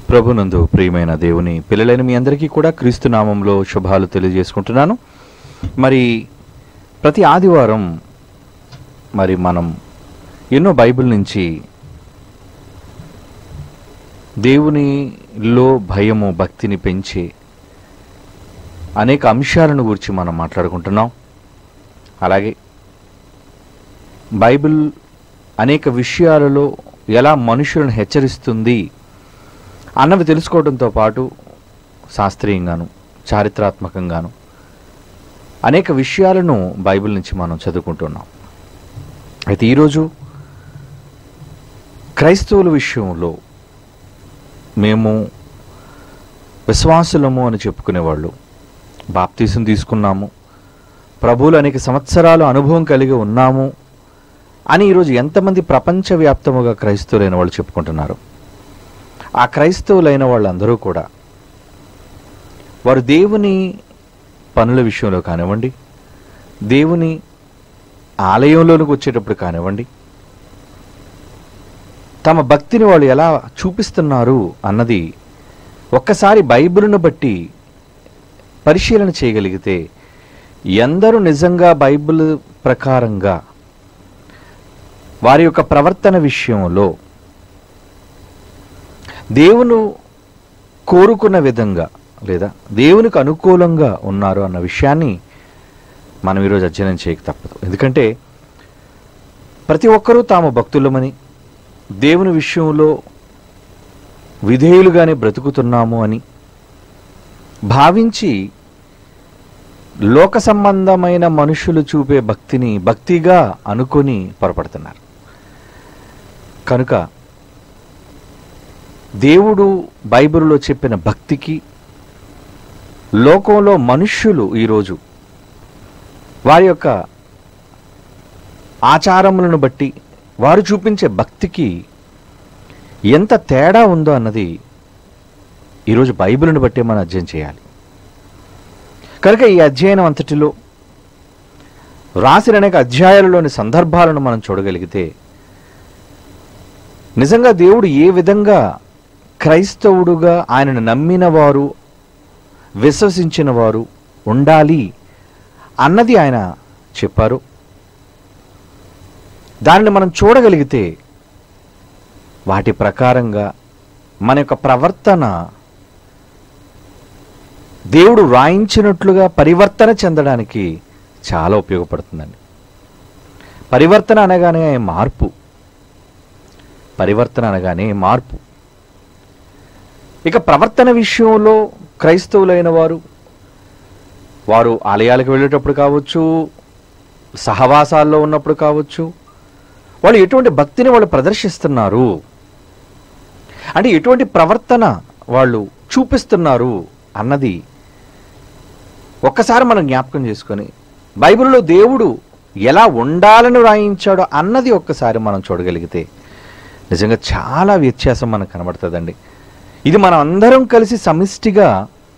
ప్రభునందు ప్రియమైన దేవుని పిల్లలైన మీ అందరికీ కూడా క్రీస్తు నామంలో శుభాలు తెలియజేసుకుంటున్నాను. మరి ప్రతి ఆదివారం మనం ఎన్నో బైబిల్ నుంచి దేవునిలో భయము భక్తిని పెంచే అనేక అంశాలను గురించి మనం మాట్లాడుకుంటున్నాం. అలాగే బైబిల్ అనేక విషయాలలో ఎలా మనుషులను హెచ్చరిస్తుంది అన్నవి తెలుసుకోవడంతో పాటు శాస్త్రీయంగాను చారిత్రాత్మకంగాను అనేక విషయాలను బైబిల్ నుంచి మనం చదువుకుంటున్నాం. అయితే ఈరోజు క్రైస్తవుల విషయంలో మేము విశ్వాసులము అని చెప్పుకునేవాళ్ళు, బాప్తీసం తీసుకున్నాము, ప్రభువులు అనేక సంవత్సరాలు అనుభవం కలిగి ఉన్నాము అని ఈరోజు ఎంతమంది ప్రపంచవ్యాప్తముగా క్రైస్తవులైన వాళ్ళు చెప్పుకుంటున్నారు. ఆ క్రైస్తవులైన వాళ్ళందరూ కూడా వారు దేవుని పనుల విషయంలో కానివ్వండి, దేవుని ఆలయంలోనికి వచ్చేటప్పుడు కానివ్వండి, తమ భక్తిని వాళ్ళు ఎలా చూపిస్తున్నారు అన్నది ఒక్కసారి బైబిల్ను బట్టి పరిశీలన చేయగలిగితే ఎందరూ నిజంగా బైబిల్ ప్రకారంగా వారి యొక్క ప్రవర్తన విషయంలో దేవుని కోరుకున్న విధంగా లేదా దేవునికి అనుకూలంగా ఉన్నారు అన్న విషయాన్ని మనం ఈరోజు అధ్యయనం చేయక తప్పదు. ఎందుకంటే ప్రతి ఒక్కరూ తాము భక్తులమని, దేవుని విషయంలో విధేయులుగానే బ్రతుకుతున్నాము అని భావించి లోక సంబంధమైన మనుషులు చూపే భక్తిని భక్తిగా అనుకొని పొరపడుతున్నారు. కనుక దేవుడు బైబిల్లో చెప్పిన భక్తికి లోకంలో మనుష్యులు ఈరోజు వారి యొక్క ఆచారములను బట్టి వారు చూపించే భక్తికి ఎంత తేడా ఉందో అన్నది ఈరోజు బైబిల్ను బట్టి మనం అధ్యయనం చేయాలి. కనుక ఈ అధ్యయనం అంతటిలో రాసిన అనేక అధ్యాయాలలోని సందర్భాలను మనం చూడగలిగితే నిజంగా దేవుడు ఏ విధంగా క్రైస్తవుడుగా ఆయనను నమ్మిన వారు, విశ్వసించిన వారు ఉండాలి అన్నది ఆయన చెప్పారు. దానిని మనం చూడగలిగితే వాటి ప్రకారంగా మన యొక్క ప్రవర్తన దేవుడు వ్రాయించినట్లుగా పరివర్తన చెందడానికి చాలా ఉపయోగపడుతుందండి. పరివర్తన అనగానే మార్పు, పరివర్తన అనగానే మార్పు. ఇక ప్రవర్తన విషయంలో క్రైస్తవులైన వారు ఆలయాలకు వెళ్ళేటప్పుడు కావచ్చు, సహవాసాల్లో ఉన్నప్పుడు కావచ్చు, వాళ్ళు ఎటువంటి భక్తిని వాళ్ళు ప్రదర్శిస్తున్నారు అంటే ఎటువంటి ప్రవర్తన వాళ్ళు చూపిస్తున్నారు అన్నది ఒక్కసారి మనం జ్ఞాపకం చేసుకొని బైబిల్లో దేవుడు ఎలా ఉండాలని వ్రాయించాడో అన్నది ఒక్కసారి మనం చూడగలిగితే నిజంగా చాలా వ్యత్యాసం మనకు కనబడుతుందండి. ఇది మనం అందరం కలిసి సమిష్టిగా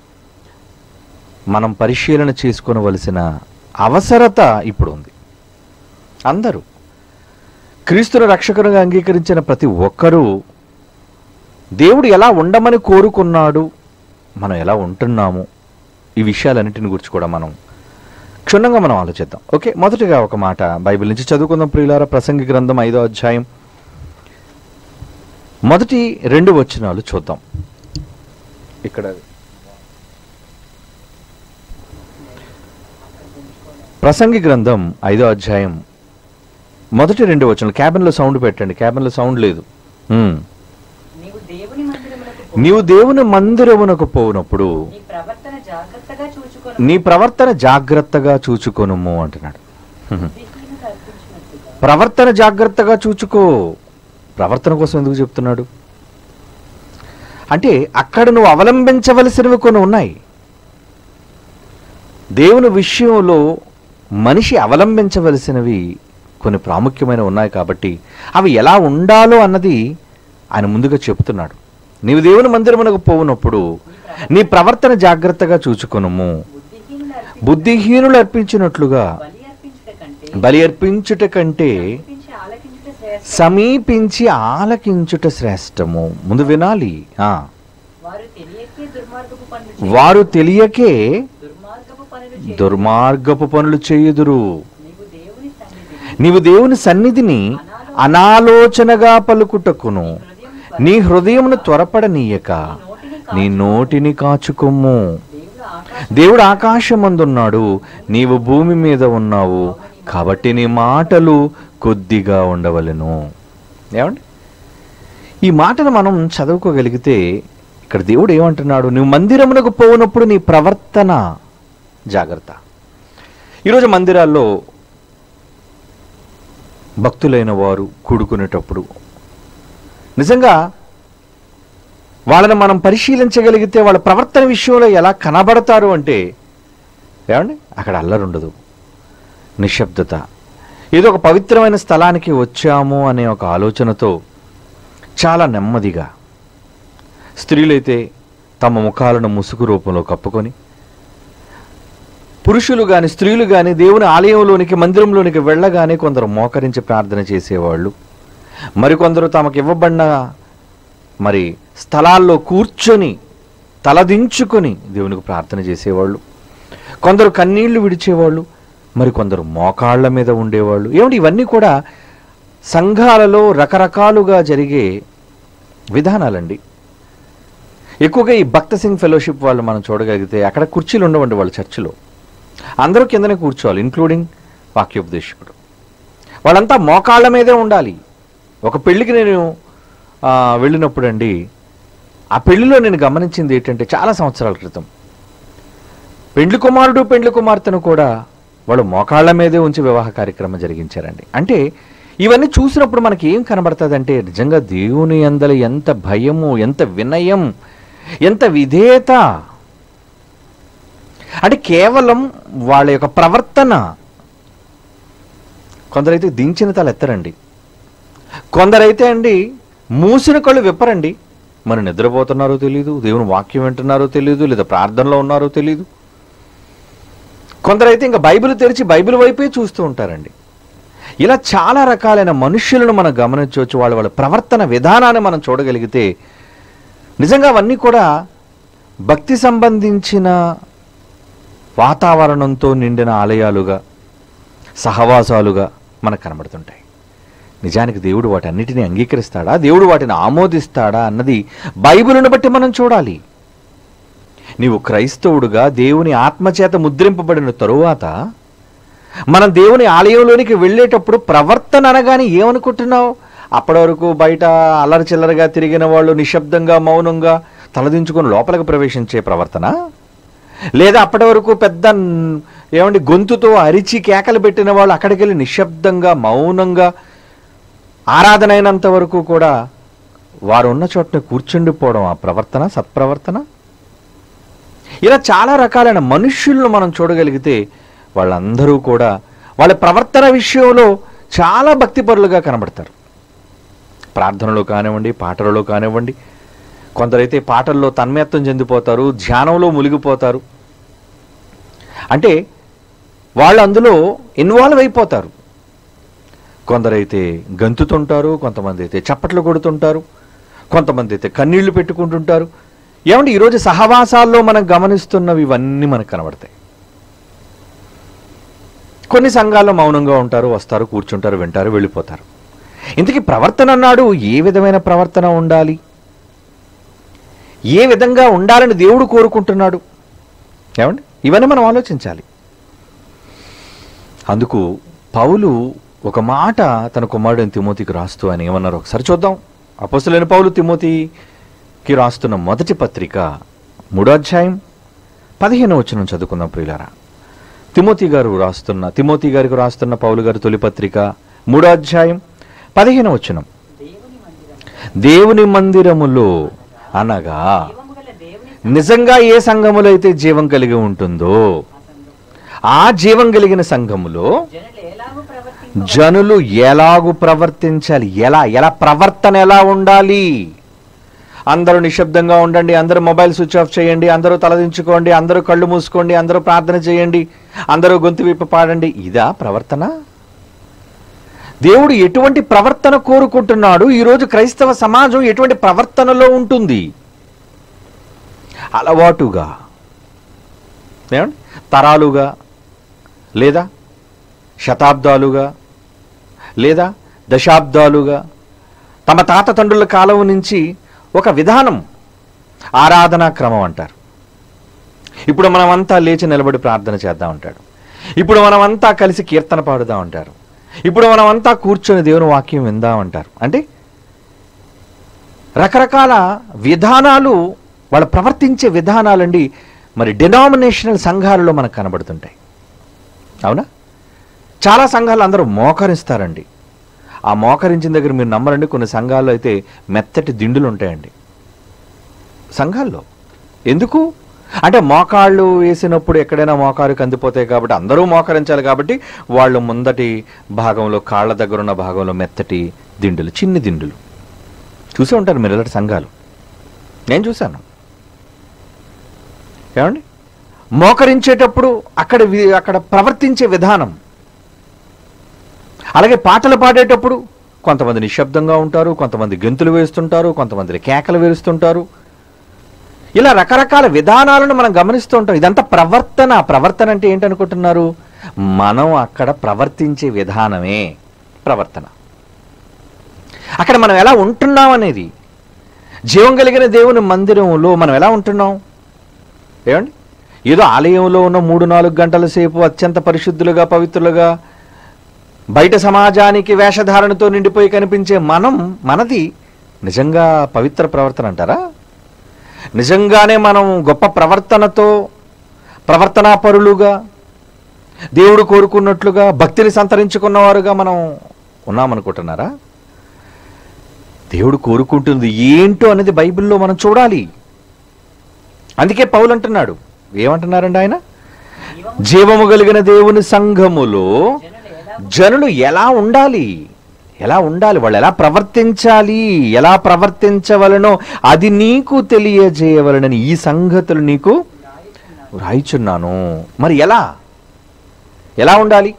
మనం పరిశీలన చేసుకోవలసిన అవసరత ఇప్పుడు ఉంది. అందరూ క్రీస్తును రక్షకునిగా అంగీకరించిన ప్రతి ఒక్కరూ దేవుడు ఎలా ఉండమని కోరుకున్నాడు, మనం ఎలా ఉంటున్నాము, ఈ విషయాలన్నింటిని గురించి కూడా మనం క్షుణ్ణంగా మనం ఆలోచిద్దాం. ఓకే, మొదటిగా ఒక మాట బైబిల్ నుంచి చదువుకుందాం ప్రియులారా. ప్రసంగి గ్రంథం 5వ అధ్యాయం మొదటి 2 వచనాలు చూద్దాం. ఇక్కడ ప్రసంగి గ్రంథం 5వ అధ్యాయం మొదటి 2 వచనాలు. క్యాబిన్లో సౌండ్ పెట్టండి, క్యాబిన్లో సౌండ్ లేదు. నీవు దేవుని మందిరమునకు పోవునప్పుడు నీ ప్రవర్తన జాగ్రత్తగా చూచుకొనుము అంటున్నాడు. ప్రవర్తన జాగ్రత్తగా చూచుకో. ప్రవర్తన కోసం ఎందుకు చెప్తున్నాడు అంటే అక్కడ నువ్వు అవలంబించవలసినవి కొన్ని ఉన్నాయి. దేవుని విషయంలో మనిషి అవలంబించవలసినవి కొన్ని ప్రాముఖ్యమైన ఉన్నాయి కాబట్టి అవి ఎలా ఉండాలో అన్నది ఆయన ముందుగా చెప్తున్నాడు. నీవు దేవుని మందిరమునకు పోవునప్పుడు నీ ప్రవర్తన జాగ్రత్తగా చూచుకొనుము. బుద్ధిహీనులు అర్పించినట్లుగా బలి అర్పించుట కంటే సమీపించి ఆలకించుట శ్రేష్టము. ముందు వినాలి, వారు తెలియకే దుర్మార్గపు పనులు చేయుదురు. నీవు దేవుని సన్నిధిని అనాలోచనగా పలుకుటకును నీ హృదయమును త్వరపడనీయక నీ నోటిని కాచుకొమ్ము. దేవుడు ఆకాశమందున్నాడు, నీవు భూమి మీద ఉన్నావు, కాబట్టి నీ మాటలు కొద్దిగా ఉండవలెను. ఏమండి, ఈ మాటను మనం చదువుకోగలిగితే ఇక్కడ దేవుడు ఏమంటున్నాడు? నువ్వు మందిరమునకు పోనప్పుడు నీ ప్రవర్తన జాగ్రత్త. ఈరోజు మందిరాల్లో భక్తులైన వారు కూడుకునేటప్పుడు నిజంగా వాళ్ళని మనం పరిశీలించగలిగితే వాళ్ళ ప్రవర్తన విషయంలో ఎలా కనబడతారు అంటే ఏమండి, అక్కడ అల్లరి ఉండదు, నిశ్శబ్దత. ఏదో ఒక పవిత్రమైన స్థలానికి వచ్చాము అనే ఒక ఆలోచనతో చాలా నెమ్మదిగా, స్త్రీలైతే తమ ముఖాలను ముసుగు రూపంలో కప్పుకొని, పురుషులు కానీ స్త్రీలు కానీ దేవుని ఆలయంలోనికి మందిరంలోనికి వెళ్ళగానే కొందరు మోకరించి ప్రార్థన చేసేవాళ్ళు, మరికొందరు తమకు ఇవ్వబడిన స్థలాల్లో కూర్చొని తలదించుకొని దేవునికి ప్రార్థన చేసేవాళ్ళు, కొందరు కన్నీళ్లు విడిచేవాళ్ళు, మరికొందరు మోకాళ్ళ మీద ఉండేవాళ్ళు. ఏమిటి, ఇవన్నీ కూడా సంఘాలలో రకరకాలుగా జరిగే విధానాలండి. ఎక్కువగా ఈ భక్త సింగ్ ఫెలోషిప్ వాళ్ళు మనం చూడగలిగితే అక్కడ కుర్చీలు ఉండవండి వాళ్ళ చర్చిలో, అందరూ కిందనే కూర్చోవాలి, ఇంక్లూడింగ్ వాక్యోపదేశకుడు. వాళ్ళంతా మోకాళ్ళ మీదే ఉండాలి. ఒక పెళ్ళికి నేను వెళ్ళినప్పుడు అండి, ఆ పెళ్లిలో నేను గమనించింది ఏంటంటే, చాలా సంవత్సరాల క్రితం పెండ్లి కుమారుడు పెండ్లి కుమార్తెను కూడా వాళ్ళు మోకాళ్ళ మీదే ఉంచి వివాహ కార్యక్రమం జరిగించారండి. అంటే ఇవన్నీ చూసినప్పుడు మనకి ఏం కనబడుతుందంటే, నిజంగా దేవుని యందల ఎంత భయము, ఎంత వినయం, ఎంత విధేయత. అంటే కేవలం వాళ్ళ యొక్క ప్రవర్తన. కొందరైతే దించిన తల ఎత్తరండి, కొందరైతే అండి మూసిన కళ్ళు విప్పరండి. మరి నిద్రపోతున్నారో తెలియదు, దేవుని వాక్యం వింటున్నారో తెలియదు, లేదా ప్రార్థనలో ఉన్నారో తెలియదు. కొందరైతే ఇంకా బైబిల్ తెరిచి బైబిల్ వైపే చూస్తూ ఉంటారండి. ఇలా చాలా రకాలైన మనుష్యులను మనం గమనించవచ్చు. వాళ్ళ ప్రవర్తన విధానాన్ని మనం చూడగలిగితే నిజంగా అవన్నీ కూడా భక్తి సంబంధించిన వాతావరణంతో నిండిన ఆలయాలుగా, సహవాసాలుగా మనకు కనబడుతుంటాయి. నిజానికి దేవుడు వాటన్నిటిని అంగీకరిస్తాడా, దేవుడు వాటిని ఆమోదిస్తాడా అన్నది బైబిలును బట్టి మనం చూడాలి. నీవు క్రైస్తవుడుగా దేవుని ఆత్మచేత ముద్రింపబడిన తరువాత మనం దేవుని ఆలయంలోనికి వెళ్ళేటప్పుడు ప్రవర్తన అనగానే ఏమనుకుంటున్నావు? అప్పటి వరకు బయట అల్లరి చిల్లరగా తిరిగిన వాళ్ళు నిశ్శబ్దంగా మౌనంగా తలదించుకొని లోపలికి ప్రవేశించే ప్రవర్తన, లేదా అప్పటి వరకు పెద్ద గొంతుతో అరిచి కేకలు పెట్టిన వాళ్ళు అక్కడికి వెళ్ళి నిశ్శబ్దంగా మౌనంగా ఆరాధన అయినంత వరకు కూడా వారు ఉన్న చోటనే కూర్చుండిపోవడం ఆ ప్రవర్తన సత్ప్రవర్తన? ఇలా చాలా రకాలైన మనుష్యులను మనం చూడగలిగితే వాళ్ళందరూ కూడా వాళ్ళ ప్రవర్తన విషయంలో చాలా భక్తిపరులుగా కనబడతారు. ప్రార్థనలో కానివ్వండి, పాటలలో కానివ్వండి. కొందరైతే పాటల్లో తన్మయత్వం చెందిపోతారు, ధ్యానంలో మునిగిపోతారు. అంటే వాళ్ళు అందులో ఇన్వాల్వ్ అయిపోతారు. కొందరైతే గంతుతుంటారు, కొంతమంది అయితే చప్పట్లు కొడుతుంటారు, కొంతమంది అయితే కన్నీళ్లు పెట్టుకుంటుంటారు. ఏమంటే ఈరోజు సహవాసాల్లో మనం గమనిస్తున్నవి ఇవన్నీ మనకు కనబడతాయి. కొన్ని సంఘాల్లో మౌనంగా ఉంటారు, వస్తారు, కూర్చుంటారు, వింటారు, వెళ్ళిపోతారు. ఇంతకీ ప్రవర్తన అన్నాడు, ఏ విధమైన ప్రవర్తన ఉండాలి, ఏ విధంగా ఉండాలని దేవుడు కోరుకుంటున్నాడు? ఏమండి, ఇవన్నీ మనం ఆలోచించాలి. అందుకు పౌలు ఒక మాట తన కుమారుడైన తిమోతికి రాస్తూ ఆయన ఏమన్నారు ఒకసారి చూద్దాం. అపోస్తలుడైన పౌలు తిమోతికి రాస్తున్న మొదటి పత్రిక 3వ అధ్యాయం 15వ వచనం చదువుకుందాం ప్రియులారా. తిమోతి గారికి రాస్తున్న పౌలు గారి తొలి పత్రిక 3వ అధ్యాయం 15వ వచనం. దేవుని మందిరములో అనగా నిజంగా ఏ సంఘములో అయితే జీవం కలిగి ఉంటుందో ఆ జీవం కలిగిన సంఘములో జనులు ఎలాగూ ప్రవర్తించాలి, ఎలా ప్రవర్తన ఎలా ఉండాలి? అందరూ నిశ్శబ్దంగా ఉండండి, అందరూ మొబైల్ స్విచ్ ఆఫ్ చేయండి, అందరూ తలదించుకోండి, అందరూ కళ్ళు మూసుకోండి, అందరూ ప్రార్థన చేయండి, అందరూ గొంతు విప్పి పాడండి, ఇదా ప్రవర్తన? దేవుడు ఎటువంటి ప్రవర్తన కోరుకుంటున్నాడు? ఈరోజు క్రైస్తవ సమాజం ఎటువంటి ప్రవర్తనలో ఉంటుంది? అలవాటుగా, ఏమండి, తరాలుగా లేదా శతాబ్దాలుగా లేదా దశాబ్దాలుగా తమ తాత తండ్రుల కాలం నుంచి ఒక విధానం, ఆరాధనా క్రమం అంటారు. ఇప్పుడు మనమంతా లేచి నిలబడి ప్రార్థన చేద్దాం అంటాడు. ఇప్పుడు మనమంతా కలిసి కీర్తన పాడుదాం అంటారు. ఇప్పుడు మనమంతా కూర్చొని దేవుని వాక్యం విందామంటారు. అంటే రకరకాల విధానాలు, వాళ్ళు ప్రవర్తించే విధానాలండి మరి డినామినేషనల్ సంఘాలలో మనకు కనబడుతుంటాయి. అవునా? చాలా సంఘాలు అందరూ మోకరిస్తారండి. ఆ మోకరించిన దగ్గర మీరు నమ్మరండి, కొన్ని సంఘాల్లో అయితే మెత్తటి దిండులు ఉంటాయండి సంఘాల్లో. ఎందుకు అంటే మోకాళ్ళు వేసినప్పుడు ఎక్కడైనా మోకారు కందిపోతాయి కాబట్టి అందరూ మోకరించాలి కాబట్టి వాళ్ళు ముందటి భాగంలో, కాళ్ళ దగ్గర ఉన్న భాగంలో మెత్తటి దిండులు, చిన్ని దిండులు చూసే ఉంటారు మీరు ఇలాంటి సంఘాలు. నేను చూశాను. ఏమండి, మోకరించేటప్పుడు అక్కడ ప్రవర్తించే విధానం. అలాగే పాటలు పాడేటప్పుడు కొంతమంది నిశ్శబ్దంగా ఉంటారు, కొంతమంది గెంతులు వేస్తుంటారు, కొంతమంది కేకలు వేస్తుంటారు. ఇలా రకరకాల విధానాలను మనం గమనిస్తూ ఉంటాం. ఇదంతా ప్రవర్తన. ప్రవర్తన అంటే ఏంటనుకుంటున్నారు? మనం అక్కడ ప్రవర్తించే విధానమే ప్రవర్తన. అక్కడ మనం ఎలా ఉంటున్నాం అనేది, జీవం కలిగిన దేవుని మందిరంలో మనం ఎలా ఉంటున్నాం? ఏమండి, ఏదో ఆలయంలో ఉన్న 3-4 గంటల సేపు అత్యంత పరిశుద్ధులుగా, పవిత్రులుగా, బయట సమాజానికి వేషధారణతో నిండిపోయి కనిపించే మనది నిజంగా పవిత్ర ప్రవర్తన అంటారా? నిజంగానే మనం గొప్ప ప్రవర్తనతో, ప్రవర్తనా పరులుగా, దేవుడు కోరుకున్నట్లుగా భక్తిని సంతరించుకున్నవారుగా మనం ఉన్నామనుకుంటున్నారా? దేవుడు కోరుకుంటుంది ఏంటో అనేది బైబిల్లో మనం చూడాలి. అందుకే పౌలు అంటున్నాడు, ఏమంటున్నారండి ఆయన? జీవము కలిగిన దేవుని సంఘములో జనులు ఎలా ఉండాలి, వాళ్ళు ఎలా ప్రవర్తించాలి, ఎలా ప్రవర్తించవలనో అది నీకు తెలియజేయవలనని ఈ సంగతులు నీకు రాయిచున్నాను. మరి ఎలా ఉండాలి?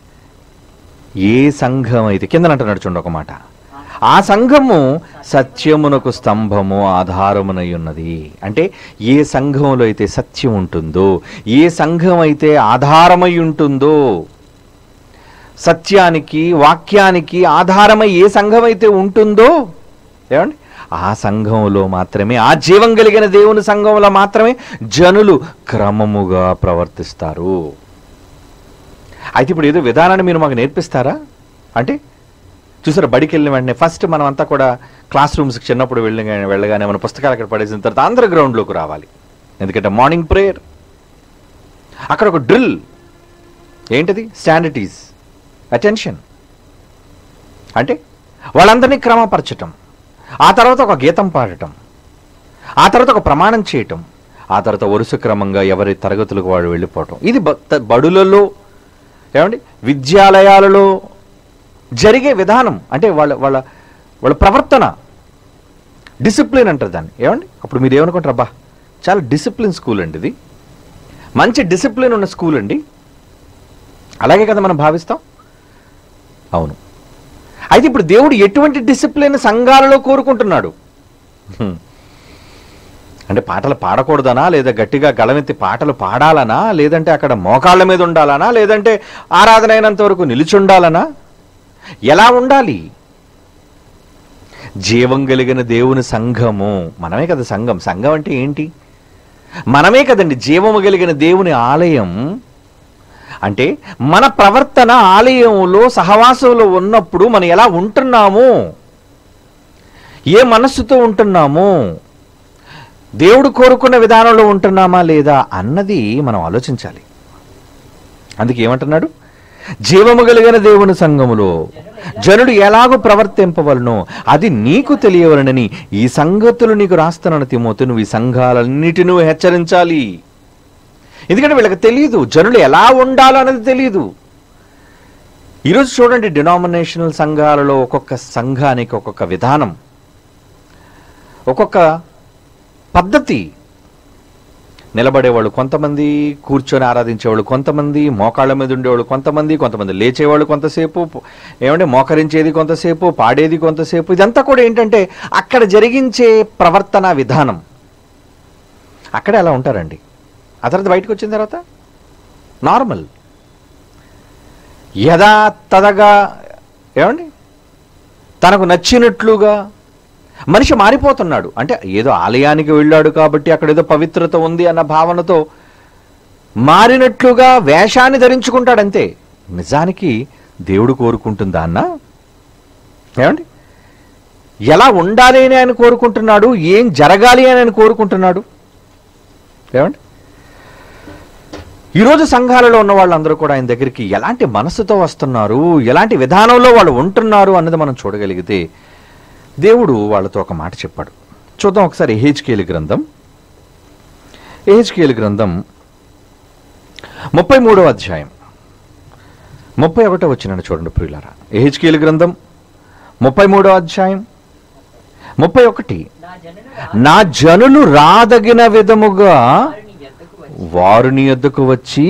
ఏ సంఘం అయితే, కింద అంటున్నాడు చూడండి ఒక మాట, ఆ సంఘము సత్యమునకు స్తంభము ఆధారమునై ఉన్నది. అంటే ఏ సంఘంలో అయితే సత్యం ఉంటుందో, ఏ సంఘం అయితే ఆధారమై ఉంటుందో, సత్యానికి, వాక్యానికి ఆధారమై ఏ సంఘం అయితే ఉంటుందో, ఏమండి, ఆ సంఘంలో మాత్రమే, ఆ జీవం కలిగిన దేవుని సంఘంలో మాత్రమే జనులు క్రమముగా ప్రవర్తిస్తారు. అయితే ఇప్పుడు ఏదో విధానాన్ని మీరు మాకు నేర్పిస్తారా అంటే? చూసారా, బడికి వెళ్ళిన వెంటనే ఫస్ట్ మనం అంతా కూడా క్లాస్ రూమ్స్కి చిన్నప్పుడు వెళ్ళగానే మన పుస్తకాలు అక్కడ పడేసిన తర్వాత అందరూ గ్రౌండ్లోకి రావాలి. ఎందుకంటే మార్నింగ్ ప్రేయర్, అక్కడ ఒక డ్రిల్. ఏంటిది? Stand at ease, attention. అంటే వాళ్ళందరినీ క్రమపరచటం, ఆ తర్వాత ఒక గీతం పాడటం, ఆ తర్వాత ఒక ప్రమాణం చేయటం, ఆ తర్వాత వరుస క్రమంగా ఎవరి తరగతులకు వాళ్ళు వెళ్ళిపోవటం. ఇది బడులలో, ఏమండి, విద్యాలయాలలో జరిగే విధానం. అంటే వాళ్ళ ప్రవర్తన, డిసిప్లిన్ అంటారు దాన్ని. ఏమండి, అప్పుడు మీరు ఏమనుకుంటారు? అబ్బా, చాలా డిసిప్లిన్ స్కూల్ అండి ఇది, మంచి డిసిప్లిన్ ఉన్న స్కూల్ అండి, అలాగే కదా మనం భావిస్తాం. అవును. అయితే ఇప్పుడు దేవుడు ఎటువంటి డిసిప్లిన్ సంఘాలలో కోరుకుంటున్నాడు? అంటే పాటలు పాడకూడదనా, లేదా గట్టిగా గళమెత్తి పాటలు పాడాలనా, లేదంటే అక్కడ మోకాళ్ళ మీద ఉండాలనా, లేదంటే ఆరాధన అయినంత వరకు నిలిచుండాలనా? ఎలా ఉండాలి? జీవం కలిగిన దేవుని సంఘము మనమే కదా. సంఘం అంటే ఏంటి? మనమే కదండి జీవము కలిగిన దేవుని ఆలయం. అంటే మన ప్రవర్తన ఆలయంలో, సహవాసంలో ఉన్నప్పుడు మనం ఎలా ఉంటున్నాము, ఏ మనస్సుతో ఉంటున్నాము, దేవుడు కోరుకున్న విధానంలో ఉంటున్నామా లేదా అన్నది మనం ఆలోచించాలి. అందుకే ఏమంటున్నాడు? జీవము కలిగిన దేవుని సంఘములో జనుడు ఎలాగో ప్రవర్తింపవలనో అది నీకు తెలియవలనని ఈ సంగతులు నీకు రాస్తున్నాను తిమోతి. నువ్వు ఈ సంఘాలన్నిటిని హెచ్చరించాలి. ఎందుకంటే వీళ్ళకి తెలియదు, జనులు ఎలా ఉండాలో అనేది తెలియదు. ఈరోజు చూడండి, డినామినేషనల్ సంఘాలలో ఒక్కొక్క సంఘానికి ఒక్కొక్క విధానం, ఒక్కొక్క పద్ధతి. నిలబడేవాళ్ళు కొంతమంది, కూర్చొని ఆరాధించేవాళ్ళు కొంతమంది, మోకాళ్ళ మీద ఉండేవాళ్ళు కొంతమంది లేచేవాళ్ళు కొంతసేపు, ఏమంటే మోకరించేది కొంతసేపు, పాడేది కొంతసేపు. ఇదంతా కూడా ఏంటంటే అక్కడ జరిగించే ప్రవర్తన విధానం. అక్కడే అలా ఉంటారండి. ఆ తర్వాత బయటకు వచ్చిన తర్వాత నార్మల్, యథాతథగా, ఏమండి, తనకు నచ్చినట్లుగా మనిషి మారిపోతున్నాడు. అంటే ఏదో ఆలయానికి వెళ్ళాడు కాబట్టి అక్కడ ఏదో పవిత్రత ఉంది అన్న భావనతో మారినట్లుగా వేషాన్ని ధరించుకుంటాడంతే. నిజానికి దేవుడు కోరుకుంటుందా అన్న? ఏమండి, ఎలా ఉండాలి అని ఆయన కోరుకుంటున్నాడు, ఏం జరగాలి అని ఆయన కోరుకుంటున్నాడు. ఏమండి, ఈరోజు సంఘాలలో ఉన్న వాళ్ళందరూ కూడా ఆయన దగ్గరికి ఎలాంటి మనసుతో వస్తున్నారు, ఎలాంటి విధానంలో వాళ్ళు ఉంటున్నారు అన్నది మనం చూడగలిగితే దేవుడు వాళ్ళతో ఒక మాట చెప్పాడు. చూద్దాం ఒకసారి యెహెజ్కేలు గ్రంథం 33వ అధ్యాయం 31వ వచనాన్ని చూడండి ప్రియులారా. యెహెజ్కేలు గ్రంథం 33వ అధ్యాయం 31. నా జనులు రాదగిన విధముగా వారు నీ యొద్దకు వచ్చి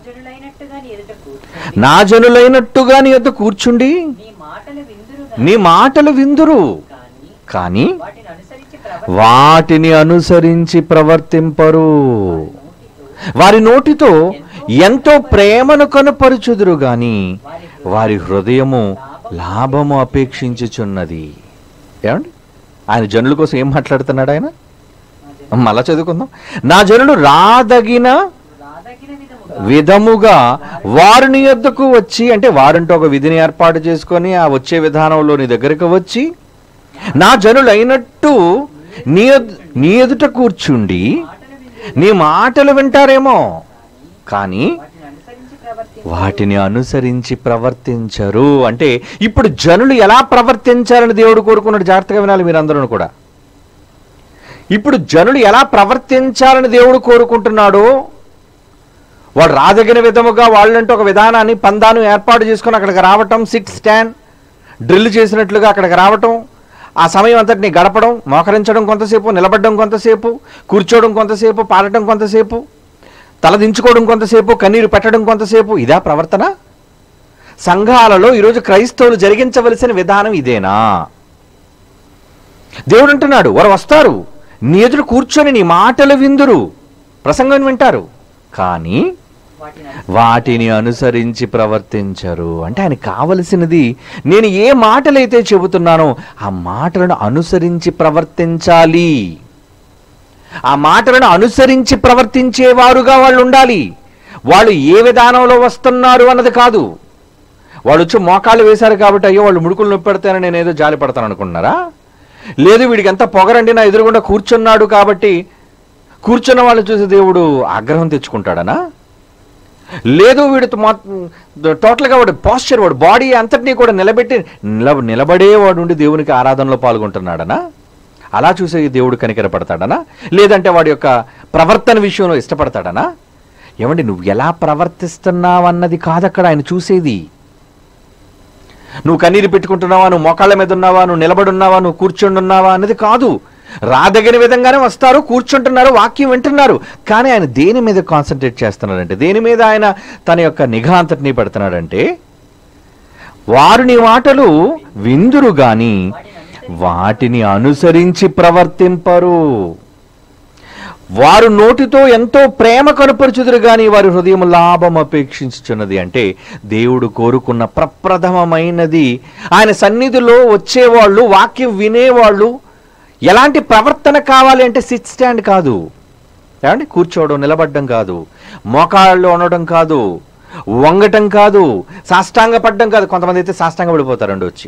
నా జనులైనట్టుగా నీ యొద్ద కూర్చుండి నీ మాటలు విందురు, కానీ వాటిని అనుసరించి ప్రవర్తింపరు. వారి నోటితో ఎంతో ప్రేమను కనపరుచుదురు గాని వారి హృదయము లాభము అపేక్షించుచున్నది. ఏమండి, ఆయన జనుల కోసం ఏం మాట్లాడుతున్నాడు ఆయన? మళ్ళా చదువుకుందాం. నా జనులు రాదగిన విధముగా వారు నీ యొద్దకు వచ్చి, అంటే వారంటూ ఒక విధిని ఏర్పాటు చేసుకొని ఆ వచ్చే విధానంలో నీ దగ్గరకు వచ్చి నా జనులు అయినట్టు నీ ఎదుట కూర్చుండి నీ మాటలు వింటారేమో, కానీ వాటిని అనుసరించి ప్రవర్తించరు. అంటే ఇప్పుడు జనులు ఎలా ప్రవర్తించాలని దేవుడు కోరుకున్నాడు. జాగ్రత్తగా వినాలి మీరందరూ కూడా. ఇప్పుడు జనులు ఎలా ప్రవర్తించాలని దేవుడు కోరుకుంటున్నాడో, వాడు రాదగిన విధముగా వాళ్ళంటూ ఒక విధానాన్ని పందాను ఏర్పాటు చేసుకుని అక్కడికి రావటం, సిట్ స్టాండ్ డ్రిల్ చేసినట్లుగా అక్కడికి రావటం, ఆ సమయం అంతటిని గడపడం, మోకరించడం కొంతసేపు, నిలబడడం కొంతసేపు, కూర్చోవడం కొంతసేపు, పాడటం కొంతసేపు, తలదించుకోవడం కొంతసేపు, కన్నీరు పెట్టడం కొంతసేపు. ఇదా ప్రవర్తన? సంఘాలలో ఈరోజు క్రైస్తవులు జరిగించవలసిన విధానం ఇదేనా? దేవుడు అంటున్నాడు, వారు వస్తారు, నీ ఎదురు కూర్చొని నీ మాటలు విందురు, ప్రసంగం వింటారు, కానీ వాటిని అనుసరించి ప్రవర్తించరు. అంటే ఆయన కావలసినది, నేను ఏ మాటలైతే చెబుతున్నానో ఆ మాటలను అనుసరించి ప్రవర్తించాలి. ఆ మాటలను అనుసరించి ప్రవర్తించేవారుగా వాళ్ళు ఉండాలి. వాళ్ళు ఏ విధానంలో వస్తున్నారు అన్నది కాదు. వాళ్ళు వచ్చి మోకాళ్ళు వేశారు కాబట్టి అయ్యో వాళ్ళు ముడుకులు నొప్పి పెడతానని నేను ఏదో జాలి పడతాను అనుకుంటున్నారా? లేదు వీడికి ఎంత పొగరండి నా ఎదురుగుండా కూర్చున్నాడు కాబట్టి కూర్చున్న వాళ్ళు చూసి దేవుడు ఆగ్రహం తెచ్చుకుంటాడనా? లేదు వీడితో టోటల్గా వాడు పాస్చర్, వాడు బాడీ అంతటినీ కూడా నిలబెట్టి నిలబడేవాడు ఉండి దేవునికి ఆరాధనలో పాల్గొంటున్నాడనా? అలా చూసే దేవుడు కనికరపడతాడనా? లేదంటే వాడి యొక్క ప్రవర్తన విషయంలో ఇష్టపడతాడనా? ఏమండి, నువ్వు ఎలా ప్రవర్తిస్తున్నావు అన్నది కాదక్కడ ఆయన చూసేది. నువ్వు కన్నీరు పెట్టుకుంటున్నావా, నువ్వు మోకాళ్ళ మీద ఉన్నావా, నువ్వు నిలబడున్నావా, నువ్వు కూర్చుండి ఉన్నావా అన్నది కాదు. రాదగిన విధంగానే వస్తారు, కూర్చుంటున్నారు, వాక్యం వింటున్నారు, కానీ ఆయన దేని మీద కాన్సన్ట్రేట్ చేస్తున్నాడంటే, దేని మీద ఆయన తన యొక్క నిఘా అంతటినీ పెడుతున్నాడంటే, వారు నీ మాటలు విందురు గాని వాటిని అనుసరించి ప్రవర్తింపరు. వారు నోటితో ఎంతో ప్రేమ కనపరుచుదురు గాని వారి హృదయం లాభం అపేక్షించుచున్నది. అంటే దేవుడు కోరుకున్న ప్రప్రథమమైనది ఆయన సన్నిధిలో వచ్చేవాళ్ళు, వాక్యం వినేవాళ్ళు ఎలాంటి ప్రవర్తన కావాలి అంటే సిట్ స్టాండ్ కాదు, ఏమండి, కూర్చోవడం, నిలబడడం కాదు, మోకాళ్ళలో ఉండడం కాదు, వంగటం కాదు, సాష్టాంగ పడడం కాదు. కొంతమంది అయితే సాష్టాంగ పడిపోతారండి వచ్చి.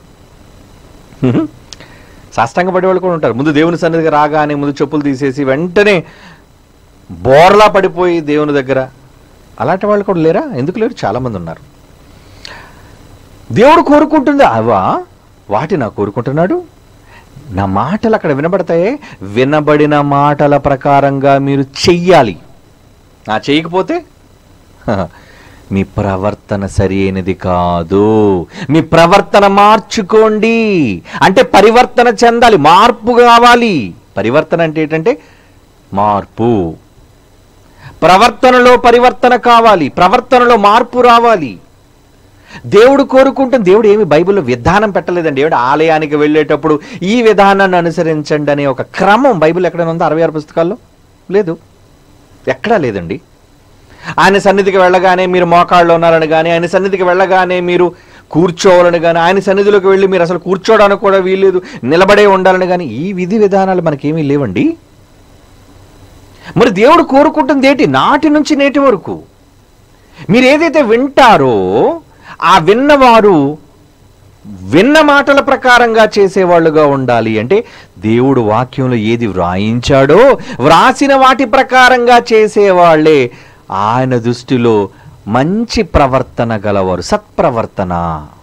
సాష్టాంగ పడేవాళ్ళు కూడా ఉంటారు. ముందు దేవుని సన్నిధికి రాగానే ముందు చెప్పులు తీసేసి వెంటనే బోర్లా పడిపోయి దేవుని దగ్గర, అలాంటి వాళ్ళు కూడా లేరా? ఎందుకు లేరు? చాలామంది ఉన్నారు. దేవుడు కోరుకుంటుంది అవా, వాటి నా కోరుకుంటున్నాడు. నా మాటలు అక్కడ వినబడతాయే, వినబడిన మాటల ప్రకారంగా మీరు చెయ్యాలి. చేయకపోతే మీ ప్రవర్తన సరి అయినది కాదు. మీ ప్రవర్తన మార్చుకోండి. అంటే పరివర్తన చెందాలి, మార్పు కావాలి. పరివర్తన అంటే ఏంటంటే మార్పు. ప్రవర్తనలో పరివర్తన కావాలి, ప్రవర్తనలో మార్పు రావాలి. దేవుడు కోరుకుంటుంది. దేవుడు ఏమి బైబిల్లో విధానం పెట్టలేదండి. దేవుడు ఆలయానికి వెళ్ళేటప్పుడు ఈ విధానాన్ని అనుసరించండి అనే ఒక క్రమం బైబిల్ ఎక్కడైనా ఉందో? 66 పుస్తకాల్లో లేదు, ఎక్కడా లేదండి. ఆయన సన్నిధికి వెళ్ళగానే మీరు మోకాళ్ళు ఉన్నారని కానీ, ఆయన సన్నిధికి వెళ్ళగానే మీరు కూర్చోవాలని కానీ, ఆయన సన్నిధిలోకి వెళ్ళి మీరు అసలు కూర్చోవడానికి కూడా వీల్లేదు, నిలబడే ఉండాలని కానీ ఈ విధి విధానాలు మనకేమీ లేవండి. మరి దేవుడు కోరుకుంటుంది ఏంటి? నాటి నుంచి నేటి వరకు మీరు ఏదైతే వింటారో ఆ విన్నవారు విన్న మాటల ప్రకారంగా చేసేవాళ్ళుగా ఉండాలి. అంటే దేవుడు వాక్యంలో ఏది వ్రాయించాడో వ్రాసిన వాటి ప్రకారంగా చేసేవాళ్లే ఆయన దృష్టిలో మంచి ప్రవర్తన గలవారు. సత్ప్రవర్తన,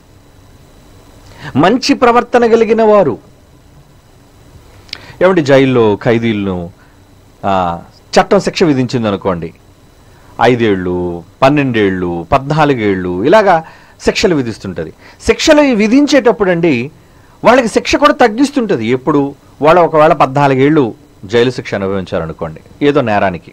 మంచి ప్రవర్తన కలిగిన వారు. ఏమంటే జైల్లో ఖైదీలను చట్టం శిక్ష విధించింది అనుకోండి, 5 ఏళ్ళు, 12 ఏళ్ళు, 14 ఏళ్ళు ఇలాగా శిక్షలు విధిస్తుంటుంది. శిక్షలు విధించేటప్పుడు అండి వాళ్ళకి శిక్ష కూడా తగ్గిస్తుంటుంది. ఎప్పుడు వాళ్ళు ఒకవేళ 14 ఏళ్ళు జైలు శిక్ష అనుభవించారనుకోండి ఏదో నేరానికి,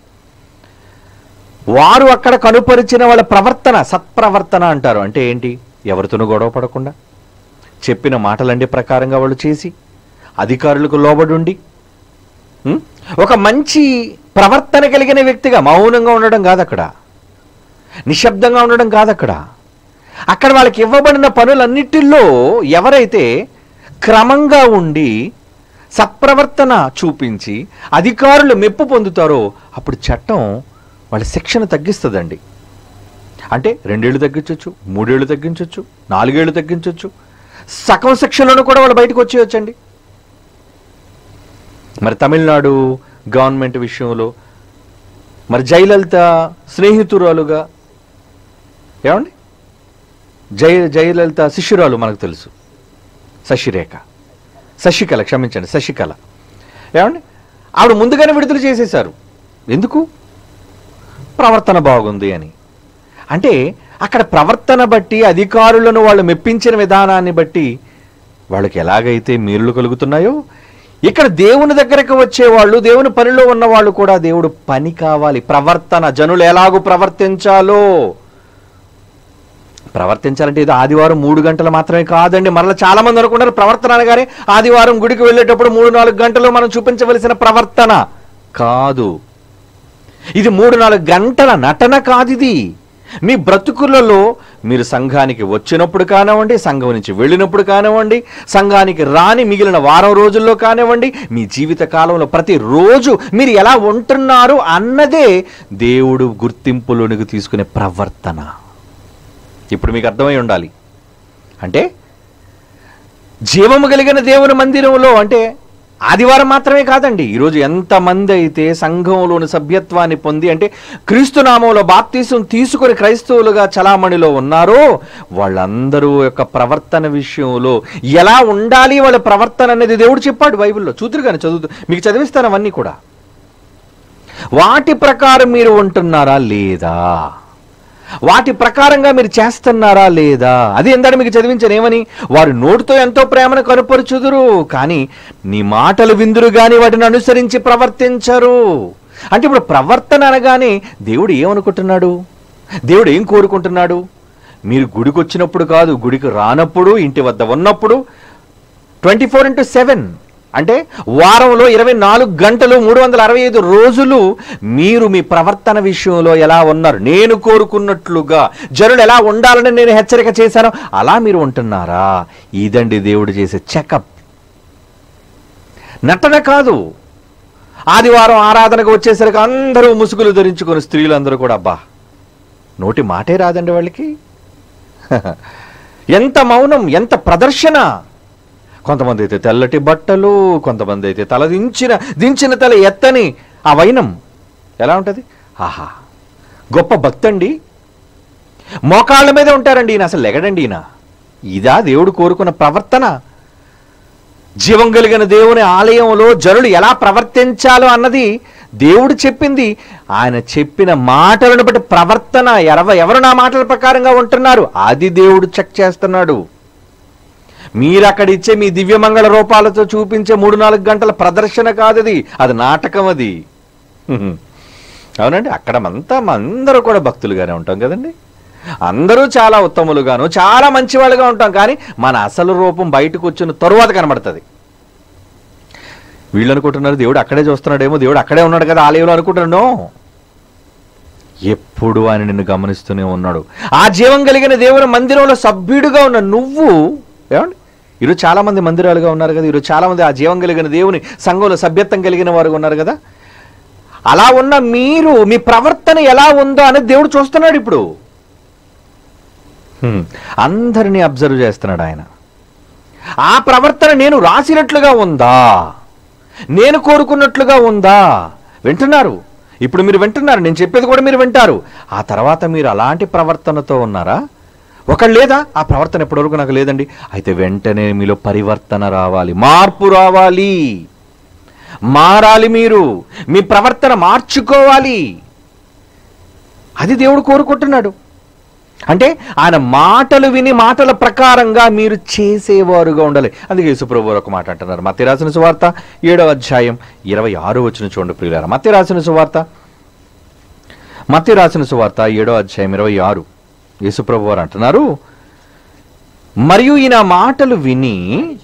వారు అక్కడ కనుపరిచిన వాళ్ళ ప్రవర్తన సత్ప్రవర్తన అంటారు. అంటే ఏంటి? ఎవరితోనూ గొడవ పడకుండా, చెప్పిన మాటలండి ప్రకారంగా వాళ్ళు చేసి, అధికారులకు లోబడుండి, ఒక మంచి ప్రవర్తన కలిగిన వ్యక్తిగా, మౌనంగా ఉండడం కాదు అక్కడ, నిశ్శబ్దంగా ఉండడం కాదు అక్కడ. అక్కడ వాళ్ళకి ఇవ్వబడిన పనులన్నిటిలో ఎవరైతే క్రమంగా ఉండి సత్ప్రవర్తన చూపించి అధికారులు మెప్పు పొందుతారో అప్పుడు చట్టం వాళ్ళ శిక్షను తగ్గిస్తుందండి. అంటే 2 ఏళ్ళు తగ్గించవచ్చు, 3 ఏళ్ళు తగ్గించవచ్చు, 4 ఏళ్ళు తగ్గించవచ్చు, సగం శిక్షలను కూడా వాళ్ళు బయటకు వచ్చేయచ్చండి. మరి తమిళనాడు గవర్నమెంట్ విషయంలో మరి జయలలిత స్నేహితురాలుగా, ఏమండి జయలలిత శిష్యురాలు మనకు తెలుసు, శశికళ, క్షమించండి శశికళ, ఏమండి ఆవిడ ముందుగానే విడుదల చేసేశారు. ఎందుకు? ప్రవర్తన బాగుంది అని. అంటే అక్కడ ప్రవర్తన బట్టి, అధికారులను వాళ్ళు మెప్పించిన విధానాన్ని బట్టి వాళ్ళకి ఎలాగైతే మేలులు కలుగుతున్నాయో, ఇక్కడ దేవుని దగ్గరకు వచ్చేవాళ్ళు, దేవుని పనిలో ఉన్న వాళ్ళు కూడా దేవుడు పని కావాలి, ప్రవర్తన, జనులు ఎలాగూ ప్రవర్తించాలంటే ఇది ఆదివారం 3 గంటలు మాత్రమే కాదండి. మరలా చాలా మంది అనుకుంటారు ప్రవర్తన అనగానే ఆదివారం గుడికి వెళ్ళేటప్పుడు 3-4 గంటలు మనం చూపించవలసిన ప్రవర్తన కాదు. ఇది 3-4 గంటల నటన కాదు. ఇది మీ బ్రతుకులలో మీరు సంఘానికి వచ్చినప్పుడు కానివ్వండి, సంఘం నుంచి వెళ్ళినప్పుడు కానివ్వండి, సంఘానికి రాని మిగిలిన వారం రోజుల్లో కానివ్వండి, మీ జీవిత కాలంలో ప్రతిరోజు మీరు ఎలా ఉంటున్నారు అన్నదే దేవుడు గుర్తింపులోనికి తీసుకునే ప్రవర్తన. ఇప్పుడు మీకు అర్థమై ఉండాలి. అంటే జీవము కలిగిన దేవుని మందిరంలో అంటే ఆదివారం మాత్రమే కాదండి. ఈరోజు ఎంతమంది అయితే సంఘంలోని సభ్యత్వాన్ని పొంది అంటే క్రీస్తునామంలో బాప్తీసం తీసుకొని క్రైస్తవులుగా చలామణిలో ఉన్నారో వాళ్ళందరూ యొక్క ప్రవర్తన విషయంలో ఎలా ఉండాలి, వాళ్ళ ప్రవర్తన అనేది దేవుడు చెప్పాడు బైబిల్లో. చూతురుగానే చదువుతూ మీకు చదివిస్తాను అవన్నీ కూడా. వాటి ప్రకారం మీరు ఉంటున్నారా లేదా, వాటి ప్రకారంగా మీరు చేస్తున్నారా లేదా. అది ఎందరూ మీకు చదివించాను ఏమని, వారు నోటితో ఎంతో ప్రేమను కనుపరుచుదురు కానీ నీ మాటలు విందురు కానీ వాటిని అనుసరించి ప్రవర్తించరు. అంటే ఇప్పుడు ప్రవర్తన అనగానే దేవుడు ఏమనుకుంటున్నాడు, దేవుడు ఏం కోరుకుంటున్నాడు? మీరు గుడికి వచ్చినప్పుడు కాదు, గుడికి రానప్పుడు, ఇంటి వద్ద ఉన్నప్పుడు 24/7 అంటే వారంలో 24 గంటలు 365 రోజులు మీరు మీ ప్రవర్తన విషయంలో ఎలా ఉన్నారు, నేను కోరుకున్నట్లుగా జనులు ఎలా ఉండాలని నేను హెచ్చరిక చేశాను అలా మీరు ఉంటున్నారా? ఇదండి దేవుడు చేసే చెకప్, నటన కాదు. ఆదివారం ఆరాధనకు వచ్చేసరికి అందరూ ముసుగులు ధరించుకొని స్త్రీలందరూ కూడా అబ్బా నోటి మాటే రాదండి వాళ్ళకి. ఎంత మౌనం, ఎంత ప్రదర్శన. కొంతమంది అయితే తెల్లటి బట్టలు, కొంతమంది అయితే తల దించిన తల ఎత్తని ఆ వైనం ఎలా ఉంటుంది? ఆహా గొప్ప భక్తి అండి. మోకాళ్ళ మీద ఉంటారండి ఈయన, అసలు లెగడండి ఈయన. ఇదా దేవుడు కోరుకున్న ప్రవర్తన? జీవం కలిగిన దేవుని ఆలయంలో జనులు ఎలా ప్రవర్తించాలో అన్నది దేవుడు చెప్పింది. ఆయన చెప్పిన మాటలను బట్టి ప్రవర్తన ఎవరు నా మాటల ప్రకారంగా ఉంటున్నారు అది దేవుడు చెక్ చేస్తున్నాడు. మీరు అక్కడ ఇచ్చే మీ దివ్యమంగళ రూపాలతో చూపించే 3-4 గంటల ప్రదర్శన కాదు అది, అది నాటకం అది. అవునండి, అక్కడ అందరూ కూడా భక్తులుగానే ఉంటాం కదండి, అందరూ చాలా ఉత్తములుగాను చాలా మంచి వాళ్ళుగా ఉంటాం. కానీ మన అసలు రూపం బయటకు వచ్చిన తరువాత కనబడుతుంది. వీళ్ళు అనుకుంటున్నారు దేవుడు అక్కడే చూస్తున్నాడేమో, దేవుడు అక్కడే ఉన్నాడు కదా ఆలయంలో అనుకుంటున్నాను. ఎప్పుడు ఆయన నిన్ను గమనిస్తూనే ఉన్నాడు. ఆ జీవం కలిగిన దేవుని మందిరంలో సభ్యుడిగా ఉన్న నువ్వు, ఏమండి ఈరోజు చాలా మంది మందిరాలుగా ఉన్నారు కదా, ఈరోజు చాలా మంది ఆ జీవం కలిగిన దేవుని సంఘంలో సభ్యత్వం కలిగిన వారు ఉన్నారు కదా. అలా ఉన్న మీరు మీ ప్రవర్తన ఎలా ఉందో అనేది దేవుడు చూస్తున్నాడు. ఇప్పుడు అందరినీ అబ్జర్వ్ చేస్తున్నాడు ఆయన. ఆ ప్రవర్తన నేను రాసినట్లుగా ఉందా, నేను కోరుకున్నట్లుగా ఉందా? వింటున్నారు? ఇప్పుడు మీరు వింటున్నారు, నేను చెప్పేది కూడా మీరు వింటారు. ఆ తర్వాత మీరు అలాంటి ప్రవర్తనతో ఉన్నారా? ఒకళ్ళు లేదా ఆ ప్రవర్తన ఎప్పటివరకు నాకు లేదండి, అయితే వెంటనే మీలో పరివర్తన రావాలి, మార్పు రావాలి, మారాలి, మీరు మీ ప్రవర్తన మార్చుకోవాలి. అది దేవుడు కోరుకుంటున్నాడు. అంటే ఆయన మాటలు విని మాటల ప్రకారంగా మీరు చేసేవారుగా ఉండాలి. అందుకే యేసుప్రభు వారు ఒక మాట అంటున్నారు. మత్తయి రాసిన సువార్త 7వ అధ్యాయం 26వ వచనం చూడండి ప్రియులారా. మత్తయి రాసిన సువార్త 7వ అధ్యాయం 26. యేసుప్రభు వారు అంటున్నారు, మరియు ఈయన మాటలు విని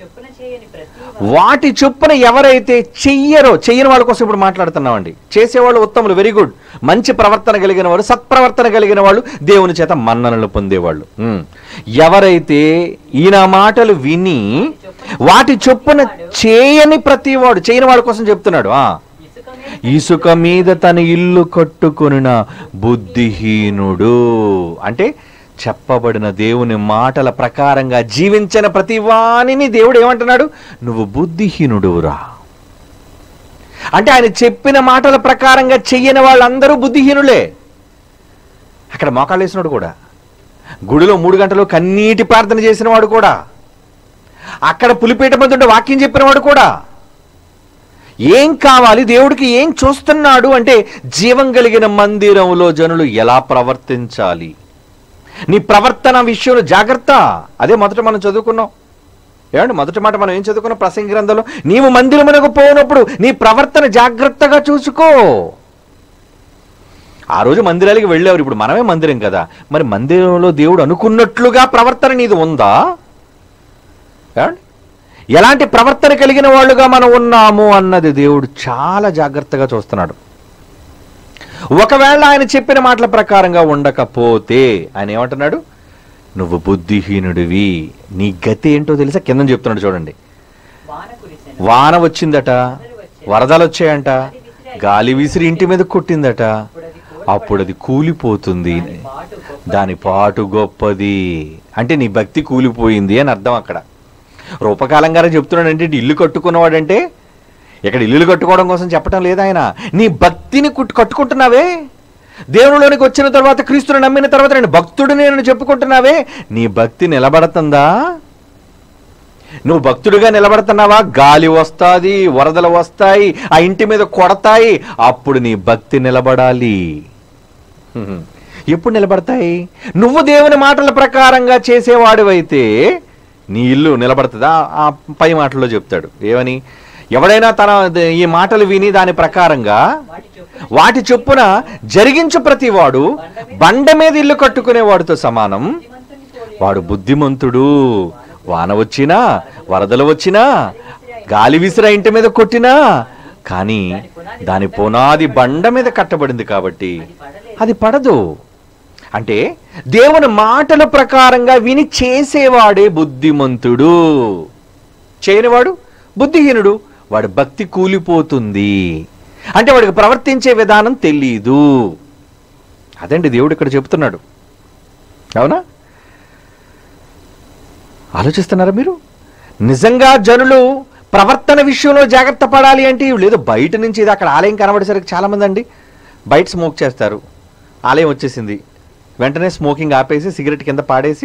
వాటి చొప్పున ఎవరైతే చెయ్యని వాళ్ళ కోసం ఇప్పుడు మాట్లాడుతున్నామండి. చేసేవాళ్ళు ఉత్తములు, వెరీ గుడ్, మంచి ప్రవర్తన కలిగిన వాళ్ళు, సత్ప్రవర్తన కలిగిన వాళ్ళు, దేవుని చేత మన్ననలు పొందేవాళ్ళు. ఎవరైతే ఈయన మాటలు విని వాటి చొప్పున చేయని ప్రతివాడు, చేయని వాళ్ళ కోసం చెప్తున్నాడు. ఇసుక మీద తన ఇల్లు కట్టుకొనిన బుద్ధిహీనుడు. అంటే చెప్పబడిన దేవుని మాటల ప్రకారంగా జీవించిన ప్రతి వానిని దేవుడు ఏమంటున్నాడు? నువ్వు బుద్ధిహీనుడురా. అంటే ఆయన చెప్పిన మాటల ప్రకారంగా చెయ్యని వాళ్ళందరూ బుద్ధిహీనులే. అక్కడ మోకాళ్ళు వేసినాడు కూడా, గుడిలో 3 గంటలు కన్నీటి ప్రార్థన చేసిన వాడు కూడా, అక్కడ పులిపేట మీద వాక్యం చెప్పిన వాడు కూడా. ఏం కావాలి దేవుడికి? ఏం చూస్తున్నాడు అంటే జీవం కలిగిన మందిరంలో జనులు ఎలా ప్రవర్తించాలి, నీ ప్రవర్తన విషయంలో జాగ్రత్త. అదే మొదట మనం చదువుకున్నాం. ఏమండి మొదటి మాట మనం ఏం చదువుకున్నాం ప్రసంగి గ్రంథంలో? నీవు మందిరమునకు పోయినప్పుడు నీ ప్రవర్తన జాగ్రత్తగా చూసుకో. ఆ రోజు మందిరాలకి వెళ్ళేవారు, ఇప్పుడు మనమే మందిరం కదా. మరి మందిరంలో దేవుడు అనుకున్నట్లుగా ప్రవర్తన నీది ఉందా? ఏమండి ఎలాంటి ప్రవర్తన కలిగిన వాళ్ళుగా మనం ఉన్నాము అన్నది దేవుడు చాలా జాగ్రత్తగా చూస్తున్నాడు. ఒకవేళ ఆయన చెప్పిన మాటల ప్రకారంగా ఉండకపోతే ఆయన ఏమంటున్నాడు? నువ్వు బుద్ధిహీనుడివి. నీ గతి ఏంటో తెలుసా? కింద చెప్తున్నాడు చూడండి. వాన వచ్చిందట, వరదలు వచ్చాయంట, గాలి విసిరి ఇంటి మీద కొట్టిందట, అప్పుడు అది కూలిపోతుంది, దాని పాటు గొప్పది. అంటే నీ భక్తి కూలిపోయింది అని అర్థం. అక్కడ రూపకాలం గారు చెప్తున్నాడంటే ఇల్లు కట్టుకున్నవాడంటే ఇక్కడ ఇల్లులు కట్టుకోవడం కోసం చెప్పటం లేదు ఆయన. నీ భక్తిని కట్టుకుంటున్నావే, దేవునిలోనికి వచ్చిన తర్వాత, క్రీస్తుని నమ్మిన తర్వాత నేను భక్తుడిని నేను చెప్పుకుంటున్నావే, నీ భక్తి నిలబడుతుందా? నువ్వు భక్తుడిగా నిలబడుతున్నావా? గాలి వస్తుంది, వరదలు వస్తాయి, ఆ ఇంటి మీద కొడతాయి, అప్పుడు నీ భక్తి నిలబడాలి. ఎప్పుడు నిలబడతాయి? నువ్వు దేవుని మాటల ప్రకారంగా చేసేవాడివైతే నీ ఇల్లు నిలబడుతుందా? ఆ పై మాటల్లో చెప్తాడు ఏమని? ఎవడైనా తన ఈ మాటలు విని దాని ప్రకారంగా వాటి చొప్పున జరిగించు ప్రతివాడు బండ మీద ఇల్లు కట్టుకునేవాడితో సమానం. వాడు బుద్ధిమంతుడు. వాన వచ్చినా, వరదలు వచ్చినా, గాలి విసిరా ఇంటి మీద కొట్టినా, కానీ దాని పునాది బండ మీద కట్టబడింది కాబట్టి అది పడదు. అంటే దేవుని మాటల ప్రకారంగా విని చేసేవాడే బుద్ధిమంతుడు, చేయనివాడు బుద్ధిహీనుడు. వాడి భక్తి కూలిపోతుంది. అంటే వాడికి ప్రవర్తించే విధానం తెలీదు. అదండి దేవుడు ఇక్కడ చెప్తున్నాడు. అవునా? ఆలోచిస్తున్నారా మీరు? నిజంగా జనులు ప్రవర్తన విషయంలో జాగ్రత్త పడాలి అంటే లేదు బయట నుంచి, ఇది అక్కడ ఆలయం కనబడేసరికి చాలామంది అండి బయట స్మోక్ చేస్తారు. ఆలయం వచ్చేసింది, వెంటనే స్మోకింగ్ ఆపేసి సిగరెట్ కింద పాడేసి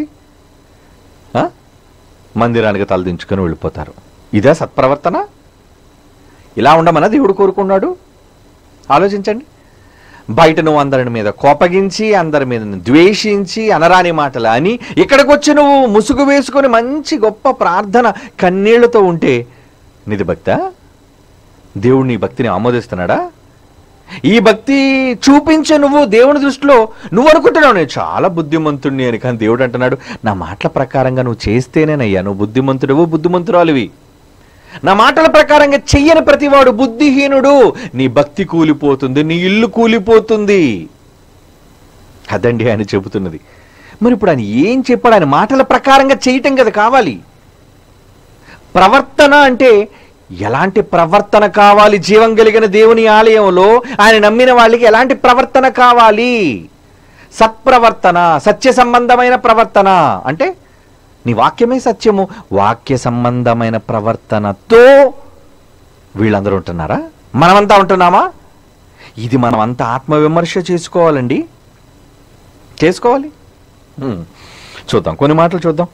మందిరానికి తలదించుకొని వెళ్ళిపోతారు. ఇదే సత్ప్రవర్తన? ఇలా ఉండమన్నా దేవుడు కోరుకున్నాడు? ఆలోచించండి. బయట నువ్వు అందరి మీద కోపగించి, అందరి మీద ద్వేషించి, అనరాని మాటలు అని, ఇక్కడికి వచ్చి నువ్వు ముసుగు వేసుకొని మంచి గొప్ప ప్రార్థన కన్నీళ్లతో ఉంటే నీది భక్తా? దేవుడు నీ భక్తిని ఆమోదిస్తున్నాడా? ఈ భక్తి చూపించే నువ్వు దేవుని దృష్టిలో నువ్వు అనుకుంటున్నావు నేను చాలా బుద్ధిమంతుడిని అని, కానీ దేవుడు అంటున్నాడు నా మాటల ప్రకారంగా నువ్వు చేస్తేనేనయ్యా నువ్వు బుద్ధిమంతుడవు, బుద్ధిమంతురాలివి. నా మాటల ప్రకారంగా చెయ్యని ప్రతివాడు బుద్ధిహీనుడు. నీ భక్తి కూలిపోతుంది, నీ ఇల్లు కూలిపోతుంది. అదండి ఆయన చెబుతున్నది. మరి ఇప్పుడు ఆయన ఏం చెప్పాడు? ఆయన మాటల ప్రకారంగా చేయటం కదా కావాలి. ప్రవర్తన అంటే ఎలాంటి ప్రవర్తన కావాలి? జీవం కలిగిన దేవుని ఆలయంలో ఆయన నమ్మిన వాళ్ళకి ఎలాంటి ప్రవర్తన కావాలి? సత్ప్రవర్తన, సత్య సంబంధమైన ప్రవర్తన. అంటే నీ వాక్యమే సత్యము, వాక్య సంబంధమైన ప్రవర్తనతో వీళ్ళందరూ ఉంటున్నారా? మనమంతా ఉంటున్నామా? ఇది మనమంతా ఆత్మవిమర్శ చేసుకోవాలండి, చేసుకోవాలి. చూద్దాం, కొన్ని మాటలు చూద్దాం.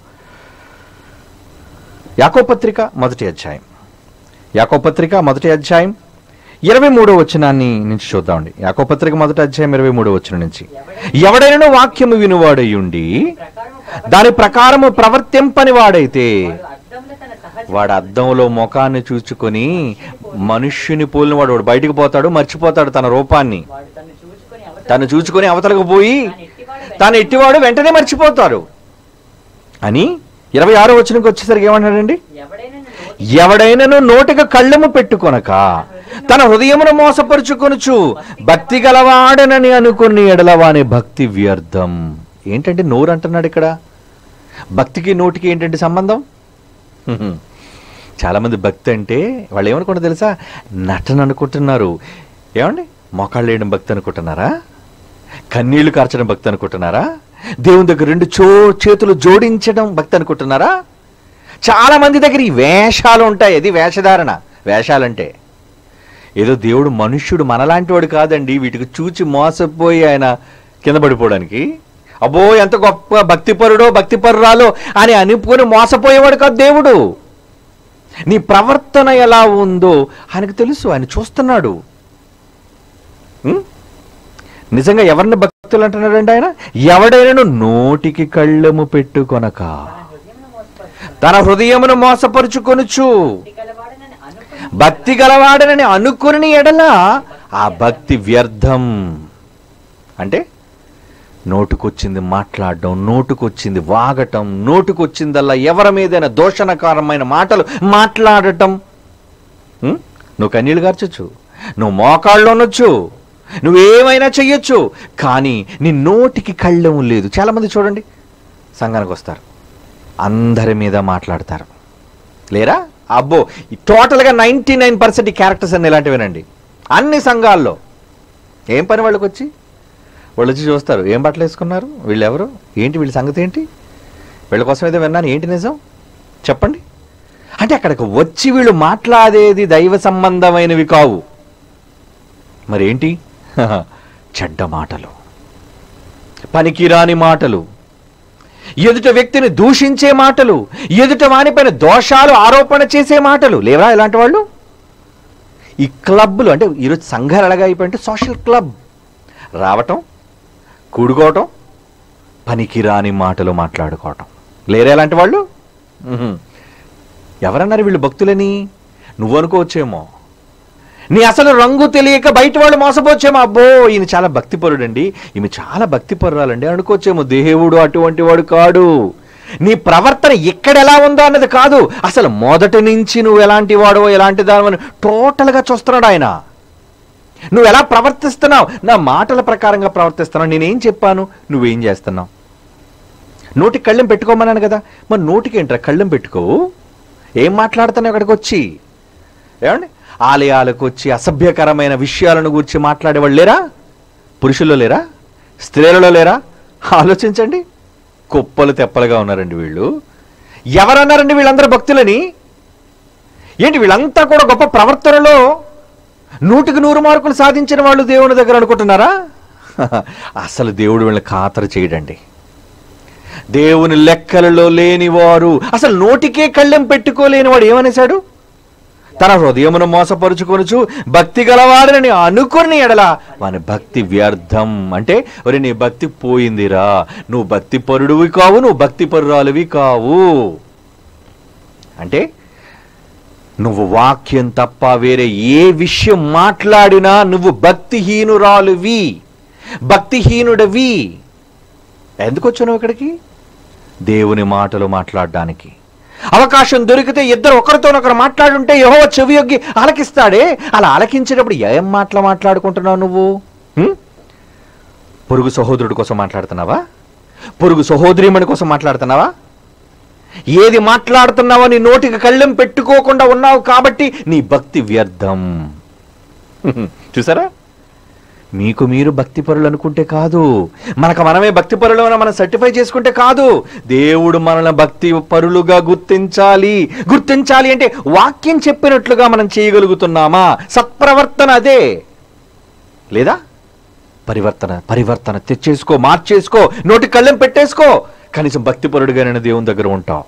యాకోబు పత్రిక మొదటి అధ్యాయం, యాకోబు పత్రిక మొదటి అధ్యాయం 23వ వచనాన్ని నుంచి చూద్దామండి. యాకోబు పత్రిక మొదటి అధ్యాయం 23వ వచనం నుంచి, ఎవడైనా వాక్యము వినువాడయుండి దాని ప్రకారము ప్రవర్తింపని వాడైతే వాడు అద్దంలో ముఖాన్ని చూచుకొని మనుష్యుని పోలిన వాడు బయటికి పోతాడు, మర్చిపోతాడు తన రూపాన్ని. తను చూచుకొని అవతలకు పోయి తాను ఎట్టివాడు వెంటనే మర్చిపోతారు అని 26వ వచనంకి వచ్చేసరికి ఏమన్నాడండి? ఎవడైనను నోటికి కళ్ళెము పెట్టుకొనక తన హృదయమును మోసపరుచుకొనుచు భక్తి గలవాడనని అనుకుని ఎడలవాని భక్తి వ్యర్థం. ఏంటంటే నోరు అంటున్నాడు ఇక్కడ. భక్తికి నోటికి ఏంటంటే సంబంధం? చాలామంది భక్తి అంటే వాళ్ళు ఏమనుకుంటారు తెలుసా? నటన అనుకుంటున్నారు. ఏమండి, మోకాళ్ళు వేయడం భక్తి అనుకుంటున్నారా? కన్నీళ్లు కార్చడం భక్తి అనుకుంటున్నారా? దేవుని దగ్గర రెండు చేతులు జోడించడం భక్తి అనుకుంటున్నారా? చాలా మంది దగ్గర ఈ వేషాలు ఉంటాయి. అది వేషధారణ. వేషాలంటే ఏదో దేవుడు మనుష్యుడు మనలాంటి వాడు కాదండి. వీటికి చూచి మోసపోయి ఆయన కింద పడిపోవడానికి, అబ్బో ఎంత గొప్ప భక్తిపరుడో భక్తిపరురాలో అని అనుకుని మోసపోయేవాడు కాదు దేవుడు. నీ ప్రవర్తన ఎలా ఉందో ఆయనకు తెలుసు, ఆయన చూస్తున్నాడు. నిజంగా ఎవరిని భక్తులు అంటున్నాడండి ఆయన? ఎవడైనా నోటికి కళ్ళెము పెట్టుకొనక తన హృదయమును మోసపరుచుకొనుచు భక్తి గలవాడనని అనుకుని ఎడల ఆ భక్తి వ్యర్థం. అంటే నోటుకొచ్చింది మాట్లాడడం, నోటుకొచ్చింది వాగటం, నోటుకొచ్చిందల్లా ఎవరి మీదైనా దోషణకరమైన మాటలు మాట్లాడటం. నువ్వు కన్నీళ్ళు గార్చొచ్చు, నువ్వు మోకాళ్ళు అనొచ్చు, నువ్వేమైనా చెయ్యొచ్చు, కానీ నీ నోటికి కళ్ళెము లేదు. చాలామంది చూడండి, సంఘానికి వస్తారు, అందరి మీద మాట్లాడతారు. లేరా? అబ్బో, టోటల్గా 99% క్యారెక్టర్స్ అన్ని ఇలాంటివేనండి అన్ని సంఘాల్లో. ఏం పని వాళ్ళకి వచ్చి? వాళ్ళు వచ్చి చూస్తారు, ఏం బట్టలు వేసుకున్నారు, వీళ్ళు ఎవరు, ఏంటి, వీళ్ళ సంగతి ఏంటి, వీళ్ళ కోసం ఏదో విన్నాను, ఏంటి నిజం చెప్పండి. అంటే అక్కడికి వచ్చి వీళ్ళు మాట్లాడేది దైవ సంబంధమైనవి కావు. మరేంటి? చెడ్డ మాటలు, పనికిరాని మాటలు, ఎదుట వ్యక్తిని దూషించే మాటలు, ఎదుట వానిపైన దోషాలు ఆరోపణ చేసే మాటలు. లేవరా ఇలాంటి వాళ్ళు? ఈ క్లబ్లు అంటే ఈరోజు సంఘాలు ఎలాగా అయిపోయింటే సోషల్ క్లబ్, రావటం, కూడుకోవటం, పనికిరాని మాటలు మాట్లాడుకోవటం. లేరా ఇలాంటి వాళ్ళు? ఎవరన్నారు వీళ్ళు భక్తులని? నువ్వు అనుకోవచ్చేమో, నీ అసలు రంగు తెలియక బయట వాళ్ళు మోసపోవచ్చేమో, అబ్బో ఈయన చాలా భక్తిపరుడండి, ఈమె చాలా భక్తిపరురాలండి అనుకోవచ్చేమో. దేవుడు అటువంటి వాడు కాడు. నీ ప్రవర్తన ఎక్కడ ఎలా ఉందో అన్నది కాదు, అసలు మొదటి నుంచి నువ్వు ఎలాంటి వాడో ఎలాంటి దాని టోటల్గా చూస్తున్నాడు ఆయన. నువ్వు ఎలా ప్రవర్తిస్తున్నావు? నా మాటల ప్రకారంగా ప్రవర్తిస్తున్నావు. నేనేం చెప్పాను, నువ్వేం చేస్తున్నావు? నోటికి కళ్ళెం పెట్టుకోమన్నాను కదా, మరి నోటికి ఏంట్రా కళ్ళెం పెట్టుకోవు? ఏం మాట్లాడుతున్నావు అక్కడికి వచ్చి? ఏమండి, ఆలయాలకు వచ్చి అసభ్యకరమైన విషయాలను గురించి మాట్లాడేవాళ్ళు లేరా? పురుషుల్లో లేరా? స్త్రీలలో లేరా? ఆలోచించండి. కుప్పలు తెప్పలుగా ఉన్నారండి వీళ్ళు. ఎవరన్నారండి వీళ్ళందరూ భక్తులని? ఏంటి వీళ్ళంతా కూడా గొప్ప ప్రవర్తనలో 100కి 100 మార్కులు సాధించిన వాళ్ళు దేవుని దగ్గర అనుకుంటున్నారా? అసలు దేవుడు వీళ్ళని ఖాతరు చేయడండి. దేవుని లెక్కలలో లేనివారు, అసలు నోటికే కళ్ళెం పెట్టుకోలేనివాడు ఏమనేశాడు? తన హృదయమును మోసపరుచుకొనుచు భక్తి గలవాడని అనుకుని ఎడల వాని భక్తి వ్యర్థం. అంటే ఒరే నీ భక్తి పోయిందిరా, నువ్వు భక్తి పరుడువి కావు, నువ్వు భక్తి పరురాలువి కావు. అంటే నువ్వు వాక్యం తప్ప వేరే ఏ విషయం మాట్లాడినా నువ్వు భక్తిహీనురాలువి, భక్తిహీనుడవి. ఎందుకు వచ్చావు ఇక్కడికి? దేవుని మాటలు మాట్లాడడానికి. అవకాశం దొరికితే ఇద్దరు ఒకరితోనొకరు మాట్లాడుంటే యెహోవా చెవియొగ్గి ఆలకిస్తాడే. అలా ఆలకించేటప్పుడు ఏం మాట్లాడుకుంటున్నావు నువ్వు? పొరుగు సహోదరుడి కోసం మాట్లాడుతున్నావా? పొరుగు సహోదరీమణి కోసం మాట్లాడుతున్నావా? ఏది మాట్లాడుతున్నావో నీ నోటికి కళ్ళెం పెట్టుకోకుండా ఉన్నావు కాబట్టి నీ భక్తి వ్యర్థం. చూసారా? మీకు మీరు భక్తిపరులు అనుకుంటే కాదు, మనకు మనమే భక్తిపరులు మనం సర్టిఫై చేసుకుంటే కాదు. దేవుడు మనల్ని భక్తి పరులుగా గుర్తించాలి అంటే వాక్యం చెప్పినట్లుగా మనం చేయగలుగుతున్నామా? సత్ప్రవర్తన అదే. లేదా పరివర్తన తెచ్చేసుకో, మార్చేసుకో, నోటి కళ్ళెం పెట్టేసుకో, కనీసం భక్తిపరుడుగా నేను దేవుని దగ్గర ఉంటావు.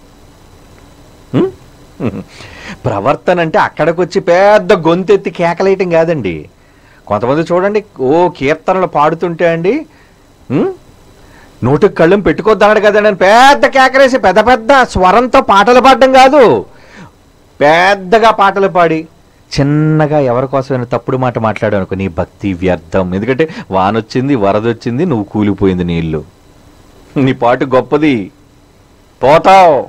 ప్రవర్తన అంటే అక్కడికి వచ్చి పెద్ద గొంతెత్తి కేకలేయటం కాదండి. కొంతమంది చూడండి, కీర్తనలు పాడుతుంటే అండి నోటికి కళ్ళెం పెట్టుకోద్దన్నాడు కదండి అని పెద్ద కేకలేసి పెద్ద స్వరంతో పాటలు పాడడం కాదు, పెద్దగా పాటలు పాడి చిన్నగా ఎవరి కోసమైనా తప్పుడు మాట మాట్లాడావు అనుకో, నీ భక్తి వ్యర్థం. ఎందుకంటే వానొచ్చింది, వరదొచ్చింది, నువ్వు కూలిపోయింది నీళ్ళు, నీ పాటు గొప్పది, పోతావు.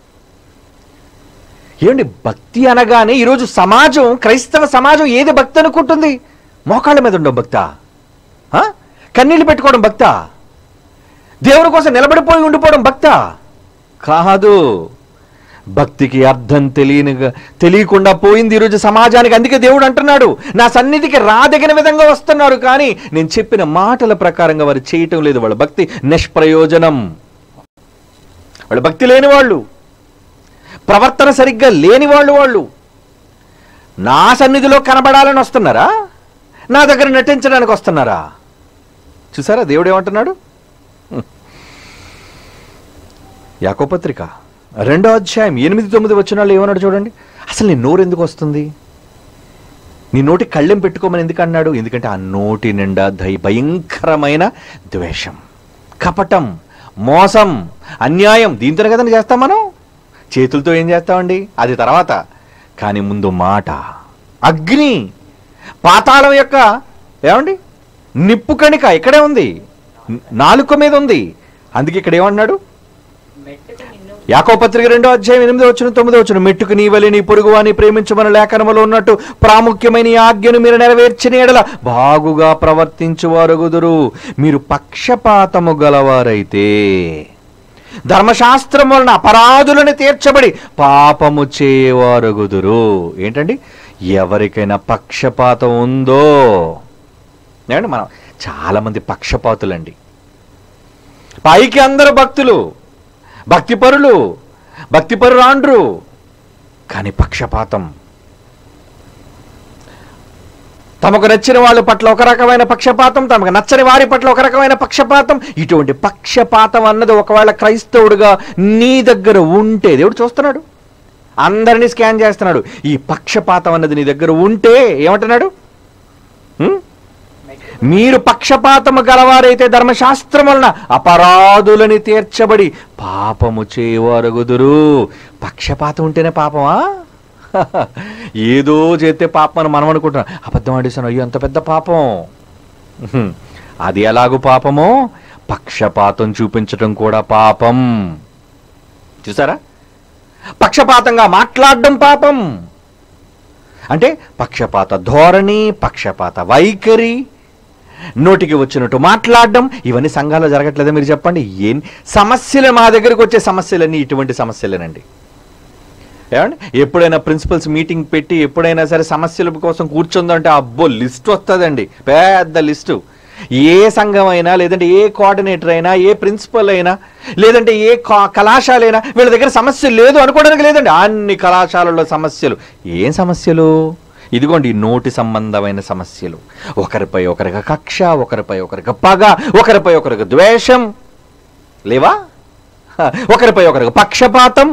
ఏమండి, భక్తి అనగానే ఈరోజు సమాజం, క్రైస్తవ సమాజం ఏది భక్తి అనుకుంటుంది? మోకాళ్ళ మీద ఉండడం భక్తా? కన్నీళ్ళు పెట్టుకోవడం భక్తా? దేవుని కోసం నిలబడిపోయి ఉండిపోవడం భక్తా? కాదు. భక్తికి అర్థం తెలియకుండా పోయింది ఈరోజు సమాజానికి. అందుకే దేవుడు అంటున్నాడు, నా సన్నిధికి రాదగిన విధంగా వస్తున్నారు, కానీ నేను చెప్పిన మాటల ప్రకారంగా వారు చేయటం లేదు. వాళ్ళ భక్తి నిష్ప్రయోజనం. వాళ్ళ భక్తి లేని వాళ్ళు, ప్రవర్తన సరిగ్గా లేని వాళ్ళు నా సన్నిధిలో కనబడాలని వస్తున్నారా? నా దగ్గర నటించడానికి వస్తున్నారా? చూసారా దేవుడు ఏమంటున్నాడు? యాకోబు పత్రిక 2వ అధ్యాయం 8-9 వచనాలు ఏమన్నాడు చూడండి. అసలు నీ నోరు ఎందుకు వస్తుంది? నీ నోటి కళ్ళెం పెట్టుకోమని ఎందుకు అన్నాడు? ఎందుకంటే ఆ నోటి నిండా భయంకరమైన ద్వేషం, కపటం, మోసం, అన్యాయం. దీంతోనే కదండి చేస్తాం మనం. చేతులతో ఏం చేస్తామండి? అది తర్వాత. కానీ ముందు మాట. అగ్ని, పాతాళం యొక్క ఏమండి నిప్పు కణిక ఇక్కడే ఉంది, నాలుక మీద ఉంది. అందుకే ఇక్కడ ఏమన్నాడు? యాకోబు పత్రిక 2వ అధ్యాయం 8-9 మెట్టుకు నీ వలె నీ పొరుగువాని ప్రేమించమని లేఖనములో ఉన్నట్టు ప్రాముఖ్యమైన ఈ ఆజ్ఞను మీరు నెరవేర్చిన ఎడల బాగుగా ప్రవర్తించువారుగుదురు. మీరు పక్షపాతము గలవారైతే ధర్మశాస్త్రం వలన అపరాధులను తీర్చబడి పాపము చేయవారుగుదురు. ఏంటండి? ఎవరికైనా పక్షపాతం ఉందో, ఏమండి, మనం చాలామంది పక్షపాతులండి. పైకి అందరూ భక్తులు, భక్తిపరురాండ్రు, కానీ పక్షపాతం. తమకు నచ్చిన వాళ్ళ పట్ల ఒక రకమైన పక్షపాతం, తమకు నచ్చని వారి పట్ల ఒక రకమైన పక్షపాతం. ఇటువంటి పక్షపాతం అన్నది ఒకవేళ క్రైస్తవుడుగా నీ దగ్గర ఉంటే, దేవుడు చూస్తున్నాడు, అందరినీ స్కాన్ చేస్తున్నాడు. ఈ పక్షపాతం అన్నది నీ దగ్గర ఉంటే ఏమంటున్నాడు? మీరు పక్షపాతము గలవారైతే ధర్మశాస్త్రం వలన అపరాధులని తీర్చబడి పాపము చేయవారుగుదురు. పక్షపాతం ఉంటేనే పాపమా? ఏదో చేస్తే పాపం అని మనం అనుకుంటున్నాం. అబద్ధం ఆడేసాను, అయ్యో అంత పెద్ద పాపం. అది ఎలాగూ పాపమో పక్షపాతం చూపించటం కూడా పాపం. చూసారా? పక్షపాతంగా మాట్లాడడం పాపం. అంటే పక్షపాత ధోరణి, పక్షపాత వైఖరి, నోటికి వచ్చినట్టు మాట్లాడడం, ఇవన్నీ సంఘాల్లో జరగట్లేదా? మీరు చెప్పండి. ఏం సమస్యలు? మా దగ్గరకు వచ్చే సమస్యలన్నీ ఇటువంటి సమస్యలేనండి. ఏమండి, ఎప్పుడైనా ప్రిన్సిపల్స్ మీటింగ్ పెట్టి ఎప్పుడైనా సరే సమస్యల కోసం కూర్చుందంటే అబ్బో లిస్ట్ వస్తుందండి, పెద్ద లిస్టు. ఏ సంఘం అయినా, లేదంటే ఏ కోఆర్డినేటర్ అయినా, ఏ ప్రిన్సిపల్ అయినా, లేదంటే ఏ కళాశాల అయినా వీళ్ళ దగ్గర సమస్య లేదు అనుకోవడానికి లేదండి. అన్ని కళాశాలల్లో సమస్యలు. ఏం సమస్యలు? ఇదిగోండి, నోటి సంబంధమైన సమస్యలు. ఒకరిపై ఒకరికి కక్ష, ఒకరిపై ఒకరికి పగ, ఒకరిపై ఒకరికి ద్వేషం, లేవా? ఒకరిపై ఒకరికి పక్షపాతం.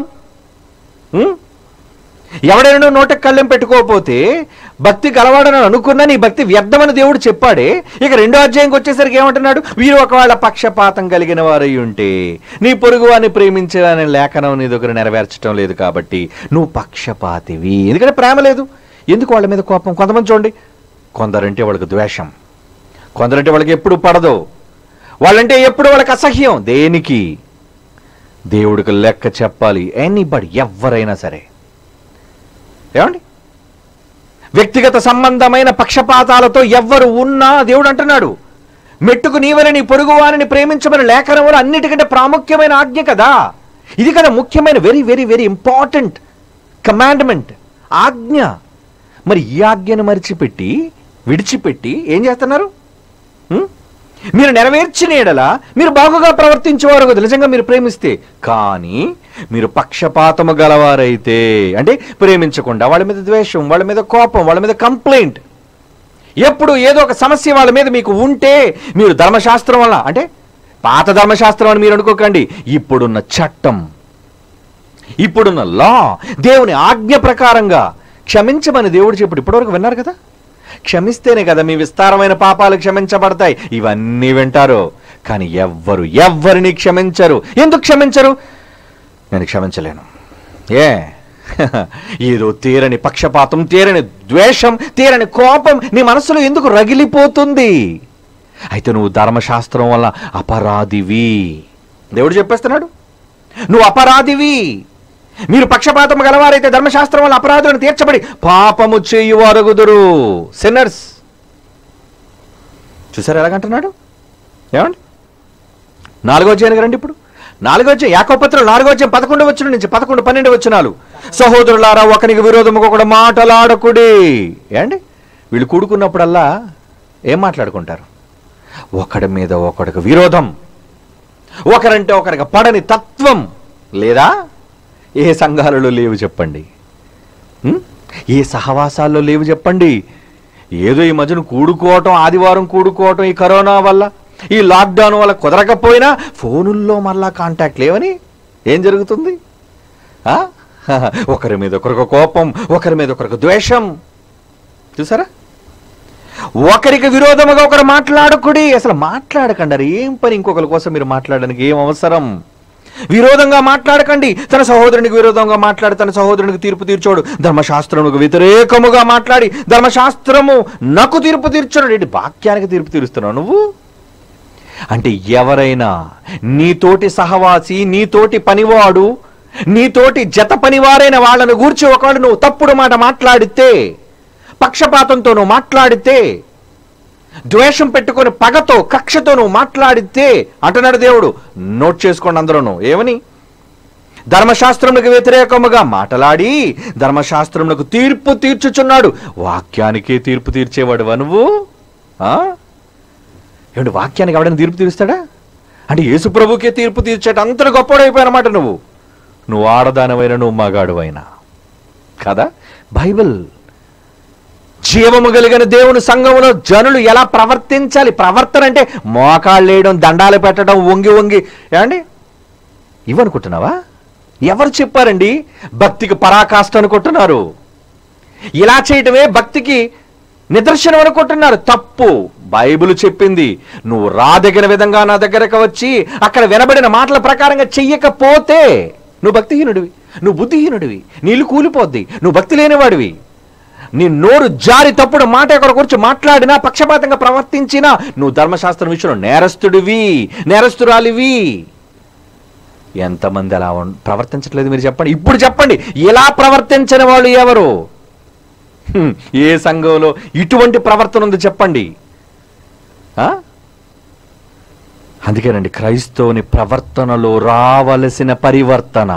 ఎవడైనా నోటికి కళ్ళెం పెట్టుకోకపోతే భక్తి గలవాడని అనుకున్నా నీ భక్తి వ్యర్థమని దేవుడు చెప్పాడే. ఇక 2వ అధ్యాయంకి వచ్చేసరికి ఏమంటున్నాడు? వీరు ఒకవేళ పక్షపాతం కలిగిన వారై ఉంటే నీ పొరుగు వారిని ప్రేమించాలనే లేఖనం నీ దగ్గర నెరవేర్చడం లేదు కాబట్టి నువ్వు పక్షపాతివి. ఎందుకంటే ప్రేమ లేదు. ఎందుకు వాళ్ళ మీద కోపం? కొంతమంది చూడండి, కొందరంటే వాళ్ళకి ద్వేషం, కొందరంటే వాళ్ళకి ఎప్పుడు పడదు, వాళ్ళంటే ఎప్పుడు వాళ్ళకి అసహ్యం. దేనికి? దేవుడికి లెక్క చెప్పాలి. ఎనీబడి, ఎవరైనా సరే. ఏమండి, వ్యక్తిగత సంబంధమైన పక్షపాతాలతో ఎవ్వరు ఉన్నా దేవుడు అంటున్నాడు, మెట్టుకు నీవని నీ పొరుగు వారిని ప్రేమించమని లేఖనంలో అన్నిటికంటే ప్రాముఖ్యమైన ఆజ్ఞ కదా ఇది. కదా ముఖ్యమైన, very very very important commandment, ఆజ్ఞ. మరి ఈ ఆజ్ఞను విడిచిపెట్టి ఏం చేస్తున్నారు? మీరు నెరవేర్చిన ఎడల మీరు బాగుగా ప్రవర్తించేవారు కదా నిజంగా మీరు ప్రేమిస్తే. కానీ మీరు పక్షపాతము గలవారైతే, అంటే ప్రేమించకుండా వాళ్ళ మీద ద్వేషం, వాళ్ళ మీద కోపం, వాళ్ళ మీద కంప్లైంట్, ఎప్పుడు ఏదో ఒక సమస్య వాళ్ళ మీద మీకు ఉంటే, మీరు ధర్మశాస్త్రం వల్ల, అంటే పాత ధర్మశాస్త్రం అని మీరు అనుకోకండి, ఇప్పుడున్న చట్టం, ఇప్పుడున్న లా, దేవుని ఆజ్ఞ ప్రకారంగా క్షమించమని దేవుడు చెప్పాడు. ఇప్పటివరకు విన్నారు కదా, క్షమిస్తేనే కదా మీ విస్తారమైన పాపాలు క్షమించబడతాయి. ఇవన్నీ వింటారు, కానీ ఎవరిని క్షమించరు. ఎందుకు క్షమించరు? నేను క్షమించలేను. ఏదో తీరని పక్షపాతం, తీరని ద్వేషం, తీరని కోపం నీ మనసులో ఎందుకు రగిలిపోతుంది? అయితే నువ్వు ధర్మశాస్త్రం వల్ల అపరాధివి. దేవుడు చెప్పేస్తున్నాడు, నువ్వు అపరాధివి. మీరు పక్షపాతం గలవారైతే ధర్మశాస్త్రం వల్ల అపరాధులను తీర్చబడి పాపము చేయువారగుదురు. సిన్నర్స్. చూసారు ఎలాగంటున్నాడు? ఏమండి, 4వ అధ్యాయానికి రండి. ఇప్పుడు 4వ అధ్యాయం, యాకోబు పత్రిక 4వ అధ్యాయం 11వ వచనం నుంచి 11, 12 వచనాలు. సహోదరులారా, ఒకరికి విరోధముగా ఒకడు మాటలాడకుడి. ఏమండి, వీళ్ళు కూడుకున్నప్పుడల్లా ఏం మాట్లాడుకుంటారు? ఒకడి మీద ఒకడికి విరోధం, ఒకరంటే ఒకరికి పడని తత్వం. లేదా ఏ సంఘాలలో లేవు చెప్పండి? ఏ సహవాసాల్లో లేవు చెప్పండి? ఏదో ఈ మధ్యన కూడుకోవటం, ఆదివారం కూడుకోవటం, ఈ కరోనా వల్ల, ఈ లాక్డౌన్ వల్ల కుదరకపోయినా ఫోనుల్లో మళ్ళా కాంటాక్ట్ లేవని ఏం జరుగుతుంది? ఒకరి మీద ఒకరికి కోపం, ఒకరి మీద ఒకరికి ద్వేషం. చూసారా? ఒకరికి విరోధముగా ఒకరు మాట్లాడకుడి. అసలు మాట్లాడకండి. ఏం పని ఇంకొకరి కోసం మీరు మాట్లాడడానికి ఏం అవసరం? విరోధంగా మాట్లాడకండి. తన సహోదరునికి విరోధంగా మాట్లాడి తన సహోదరునికి తీర్పు తీర్చోడు. ధర్మశాస్త్రముకు వ్యతిరేకముగా మాట్లాడి ధర్మశాస్త్రము నాకు తీర్పు తీర్చోడు. ఏంటి, వాక్యానికి తీర్పు తీరుస్తున్నావు నువ్వు? అంటే ఎవరైనా నీతోటి సహవాసి, నీతోటి పనివాడు, నీతోటి జత పనివారైన వాళ్ళను గూర్చి ఒకవేళ నువ్వు తప్పుడు మాట మాట్లాడితే, పక్షపాతంతో నువ్వు మాట్లాడితే, ద్వేషం పెట్టుకొని పగతో కక్షతో నువ్వు మాట్లాడితే, అంటున్నాడు దేవుడు, నోట్ చేసుకోండి అందరూ ఏమని? ధర్మశాస్త్రములకు వ్యతిరేకముగా మాట్లాడి ధర్మశాస్త్రములకు తీర్పు తీర్చుచున్నాడు. వాక్యానికే తీర్పు తీర్చేవాడువా నువ్వు? ఏమంటే వాక్యానికి ఎవడైనా తీర్పు తీరుస్తాడా? అంటే యేసు ప్రభుకే తీర్పు తీర్చేట అంతటి గొప్పడైపోయినమాట. నువ్వు ఆడదానవైనా, నువ్వు మగాడువైనా కదా. బైబిల్ జీవము కలిగిన దేవుని సంఘములో జనులు ఎలా ప్రవర్తించాలి? ప్రవర్తన అంటే మోకాళ్ళు వేయడం, దండాలు పెట్టడం, వంగి వంగి. ఏమండి, ఇవనుకుంటున్నావా? ఎవరు చెప్పారండి? భక్తికి పరాకాష్ట అనుకుంటున్నారు. ఇలా చేయటమే భక్తికి నిదర్శనం అనుకుంటున్నారు. తప్పు. బైబిల్ చెప్పింది, నువ్వు రాదగిన విధంగా నా దగ్గరకు వచ్చి అక్కడ వినబడిన మాటల ప్రకారంగా చెయ్యకపోతే నువ్వు భక్తిహీనుడివి, నువ్వు బుద్ధిహీనుడివి, నీళ్ళు కూలిపోద్ది, నువ్వు భక్తి లేనివాడివి. నీ నోరు జారి తప్పుడు మాట ఒకరి గురించి మాట్లాడినా, పక్షపాతంగా ప్రవర్తించినా నువ్వు ధర్మశాస్త్రం విషయంలో నేరస్తుడివి, నేరస్తురాలివి. ఎంతమంది అలా ప్రవర్తించట్లేదు మీరు చెప్పండి. ఇప్పుడు చెప్పండి, ఇలా ప్రవర్తించని వాళ్ళు ఎవరు? ఏ సంఘంలో ఇటువంటి ప్రవర్తన ఉంది చెప్పండి? అందుకేనండి క్రైస్తవుని ప్రవర్తనలో రావలసిన పరివర్తన.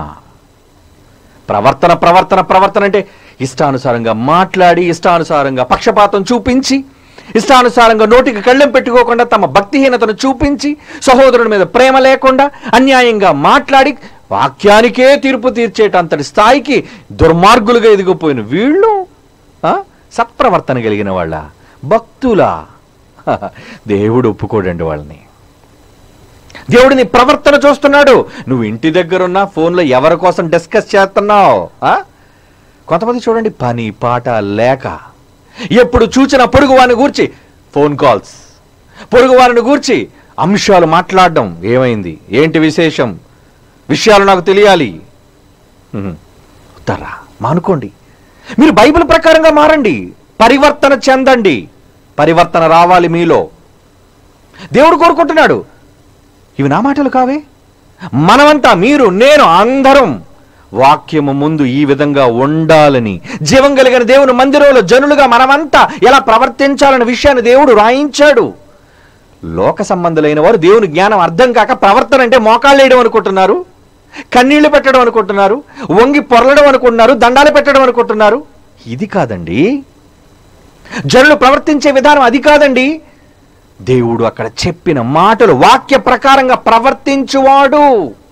ప్రవర్తన అంటే ఇష్టానుసారంగా మాట్లాడి, ఇష్టానుసారంగా పక్షపాతం చూపించి, ఇష్టానుసారంగా నోటికి కళ్ళెం పెట్టుకోకుండా తమ భక్తిహీనతను చూపించి, సహోదరుని మీద ప్రేమ లేకుండా అన్యాయంగా మాట్లాడి వాక్యానికే తీర్పు తీర్చేటంతటి స్థాయికి దుర్మార్గులుగా ఎదిగిపోయిన వీళ్ళు సత్ప్రవర్తన కలిగిన వాళ్ళ, భక్తులా? దేవుడు ఒప్పుకోడండి వాళ్ళని. దేవుడిని ప్రవర్తన చూస్తున్నాడు. నువ్వు ఇంటి దగ్గరున్నా ఫోన్లో ఎవరి కోసం డిస్కస్ చేస్తున్నావు? కొంతమంది చూడండి, పని పాట లేక ఎప్పుడు చూచిన పొరుగు వారిని గూర్చి ఫోన్ కాల్స్, పొరుగు వారిని గూర్చి అంశాలు మాట్లాడడం. ఏమైంది, ఏంటి విశేషం, విషయాలు నాకు తెలియాలి. ఉత్తరా మానుకోండి. మీరు బైబిల్ ప్రకారంగా మారండి, పరివర్తన చెందండి. పరివర్తన రావాలి మీలో. దేవుడు కోరుకుంటున్నాడు. ఇవి నా మాటలు కావే, మనమంతా, మీరు, నేను, అందరం వాక్యము ముందు ఈ విధంగా ఉండాలని, జీవం కలిగిన దేవుని మందిరంలో జనులుగా మనమంతా ఎలా ప్రవర్తించాలనే విషయాన్ని దేవుడు రాయించాడు. లోక సంబంధులైన వారు దేవుని జ్ఞానం అర్థం కాక ప్రవర్తన అంటే మోకాళ్ళు వేయడం అనుకుంటున్నారు, కన్నీళ్లు పెట్టడం అనుకుంటున్నారు, వంగి పొరలడం అనుకుంటున్నారు, దండాలు పెట్టడం అనుకుంటున్నారు. ఇది కాదండి, జనులు ప్రవర్తించే విధానం అది కాదండి. దేవుడు అక్కడ చెప్పిన మాటలు వాక్య ప్రకారంగా ప్రవర్తించువాడు.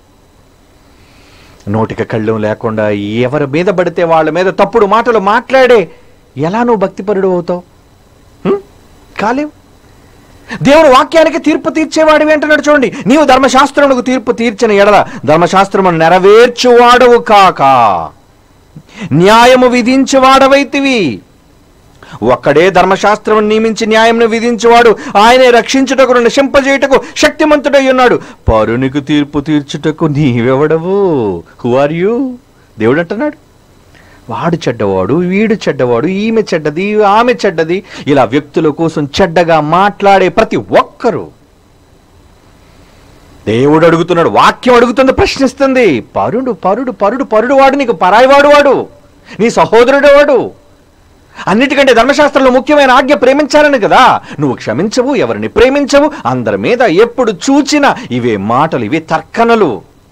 నోటికి కళ్ళం లేకుండా ఎవరి మీద పడితే వాళ్ళ మీద తప్పుడు మాటలు మాట్లాడే ఎలా నువ్వు భక్తిపరుడు అవుతావు? కాలేవు. దేవుడు వాక్యానికి తీర్పు తీర్చేవాడివి అంటున్నాడు. చూడండి, నీవు ధర్మశాస్త్రమునకు తీర్పు తీర్చిన ఎడల ధర్మశాస్త్రమును నెరవేర్చువాడవు కాక న్యాయము విధించువాడవైతివి. ఒక్కడే ధర్మశాస్త్రము నియమించి న్యాయమును విధించువాడు, ఆయనే రక్షించుటకు నశింపజేయుటకు శక్తిమంతుడై ఉన్నాడు. పరునికి తీర్పు తీర్చుటకు నీవెవడవు? Who are you? దేవుడు అంటున్నాడు, వాడు చెడ్డవాడు, వీడు చెడ్డవాడు, ఈమె చెడ్డది, ఆమె చెడ్డది, ఇలా వ్యక్తుల కోసం చెడ్డగా మాట్లాడే ప్రతి ఒక్కరూ దేవుడు అడుగుతున్నాడు, వాక్యం అడుగుతుంది, ప్రశ్నిస్తుంది. పరుడు పరుడు పరుడు పరుడు వాడు నీకు పరాయివాడు, వాడు నీ సహోదరుడు వాడు. అన్నిటికంటే ధర్మశాస్త్రంలో ముఖ్యమైన ఆజ్ఞ ప్రేమించాలని కదా. నువ్వు క్షమించవు, ఎవరిని ప్రేమించవు, అందరి మీద ఎప్పుడు చూచినా ఇవే మాటలు, ఇవే తర్కనలు.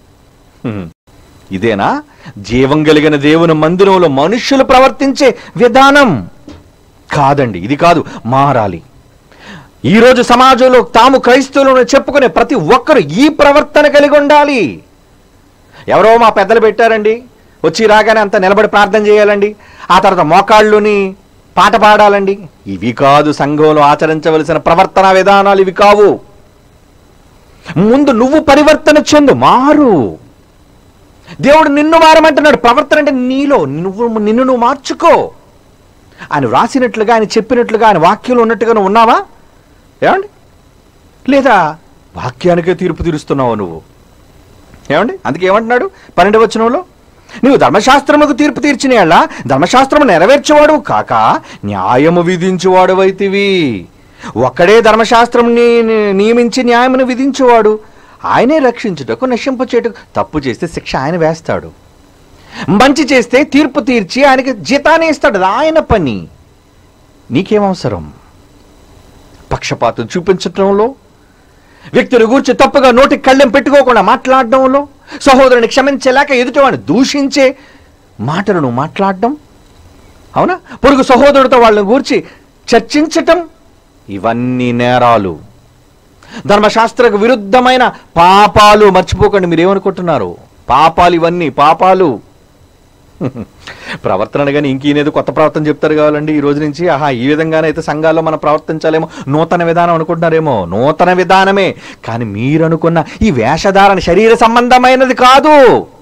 ఇదేనా జీవం కలిగిన దేవుని మందిరంలో మనుష్యులు ప్రవర్తించే విధానం? కాదండి, ఇది కాదు. మారాలి. ఈరోజు సమాజంలో తాము క్రైస్తవులను చెప్పుకునే ప్రతి ఒక్కరు ఈ ప్రవర్తన కలిగి ఉండాలి. ఎవరో మా పెద్దలు పెట్టారండి, వచ్చి రాగానే అంతా నిలబడి ప్రార్థన చేయాలండి, ఆ తర్వాత మోకాళ్ళుని పాట పాడాలండి. ఇవి కాదు సంఘంలో ఆచరించవలసిన ప్రవర్తన విధానాలు, ఇవి కావు. ముందు నువ్వు పరివర్తన చెందు, మారు. దేవుడు నిన్ను మారమంటున్నాడు. ప్రవర్తన అంటే నీలో నిన్ను నువ్వు మార్చుకో. ఆయన రాసినట్లుగా, ఆయన చెప్పినట్లుగా, ఆయన వాక్యంలో ఉన్నట్టుగా నువ్వు ఉన్నావా? ఏమండి? లేదా వాక్యానికే తీర్పు తీరుస్తున్నావు నువ్వు? ఏమండి? అందుకే ఏమంటున్నాడు 12వ వచనంలో, నీవు ధర్మశాస్త్రముకు తీర్పు తీర్చిన యెడల ధర్మశాస్త్రము నెరవేర్చేవాడు కాక న్యాయము విధించువాడు వైతివి. ఒక్కడే ధర్మశాస్త్రం నియమించి న్యాయమును విధించేవాడు, ఆయనే రక్షించుటకు నశింపచేయుటకు. తప్పు చేస్తే శిక్ష ఆయన వేస్తాడు, మంచి చేస్తే తీర్పు తీర్చి ఆయనకి జీతాన్ని ఇస్తాడు. ఆయన పని. నీకేమవసరం? పక్షపాతం చూపించటంలో, వ్యక్తుల గురించి తప్పుగా నోటికి కళ్ళెం పెట్టుకోకుండా మాట్లాడడంలో, సహోదరుని క్షమించలేక ఎదుటివాడిని దూషించే మాటలను మాట్లాడడం, అవునా? పొరుగు సహోదరుడితో వాళ్ళని గురించి చర్చించటం, ఇవన్నీ నేరాలు, ధర్మశాస్త్రకు విరుద్ధమైన పాపాలు. మర్చిపోకండి, మీరేమనుకుంటున్నారు? పాపాలు, ఇవన్నీ పాపాలు. ప్రవర్తన కానీ ఇంకేనేదో కొత్త ప్రవర్తన చెప్తారు కావాలండి ఈ రోజు నుంచి. ఈ విధంగానైతే సంఘాల్లో మనం ప్రవర్తించాలేమో, నూతన విధానం అనుకుంటున్నారేమో. నూతన విధానమే, కానీ మీరు అనుకున్న ఈ వేషధారణ శరీర సంబంధమైనది కాదు,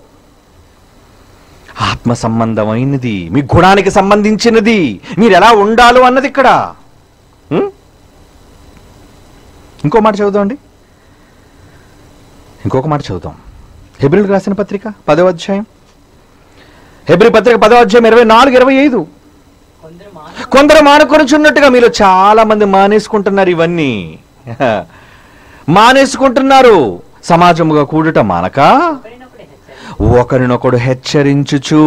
ఆత్మ సంబంధమైనది, మీ గుణానికి సంబంధించినది, మీరు ఎలా ఉండాలో అన్నది ఇక్కడ. ఇంకో మాట చదువుదాం అండి, ఇంకొక మాట చదువుదాం. హెబ్రీయులకు రాసిన పత్రిక 10వ అధ్యాయం, హెబ్రీ పత్రిక 10వ అధ్యాయం 24, 25. కొందరు మానుకొనుచున్నట్టుగా మీలో చాలా మంది మానేసుకుంటున్నారు. ఇవన్నీ మానేసుకుంటున్నారు. సమాజముగా కూడుట మానక ఒకరినొకడు హెచ్చరించుచు,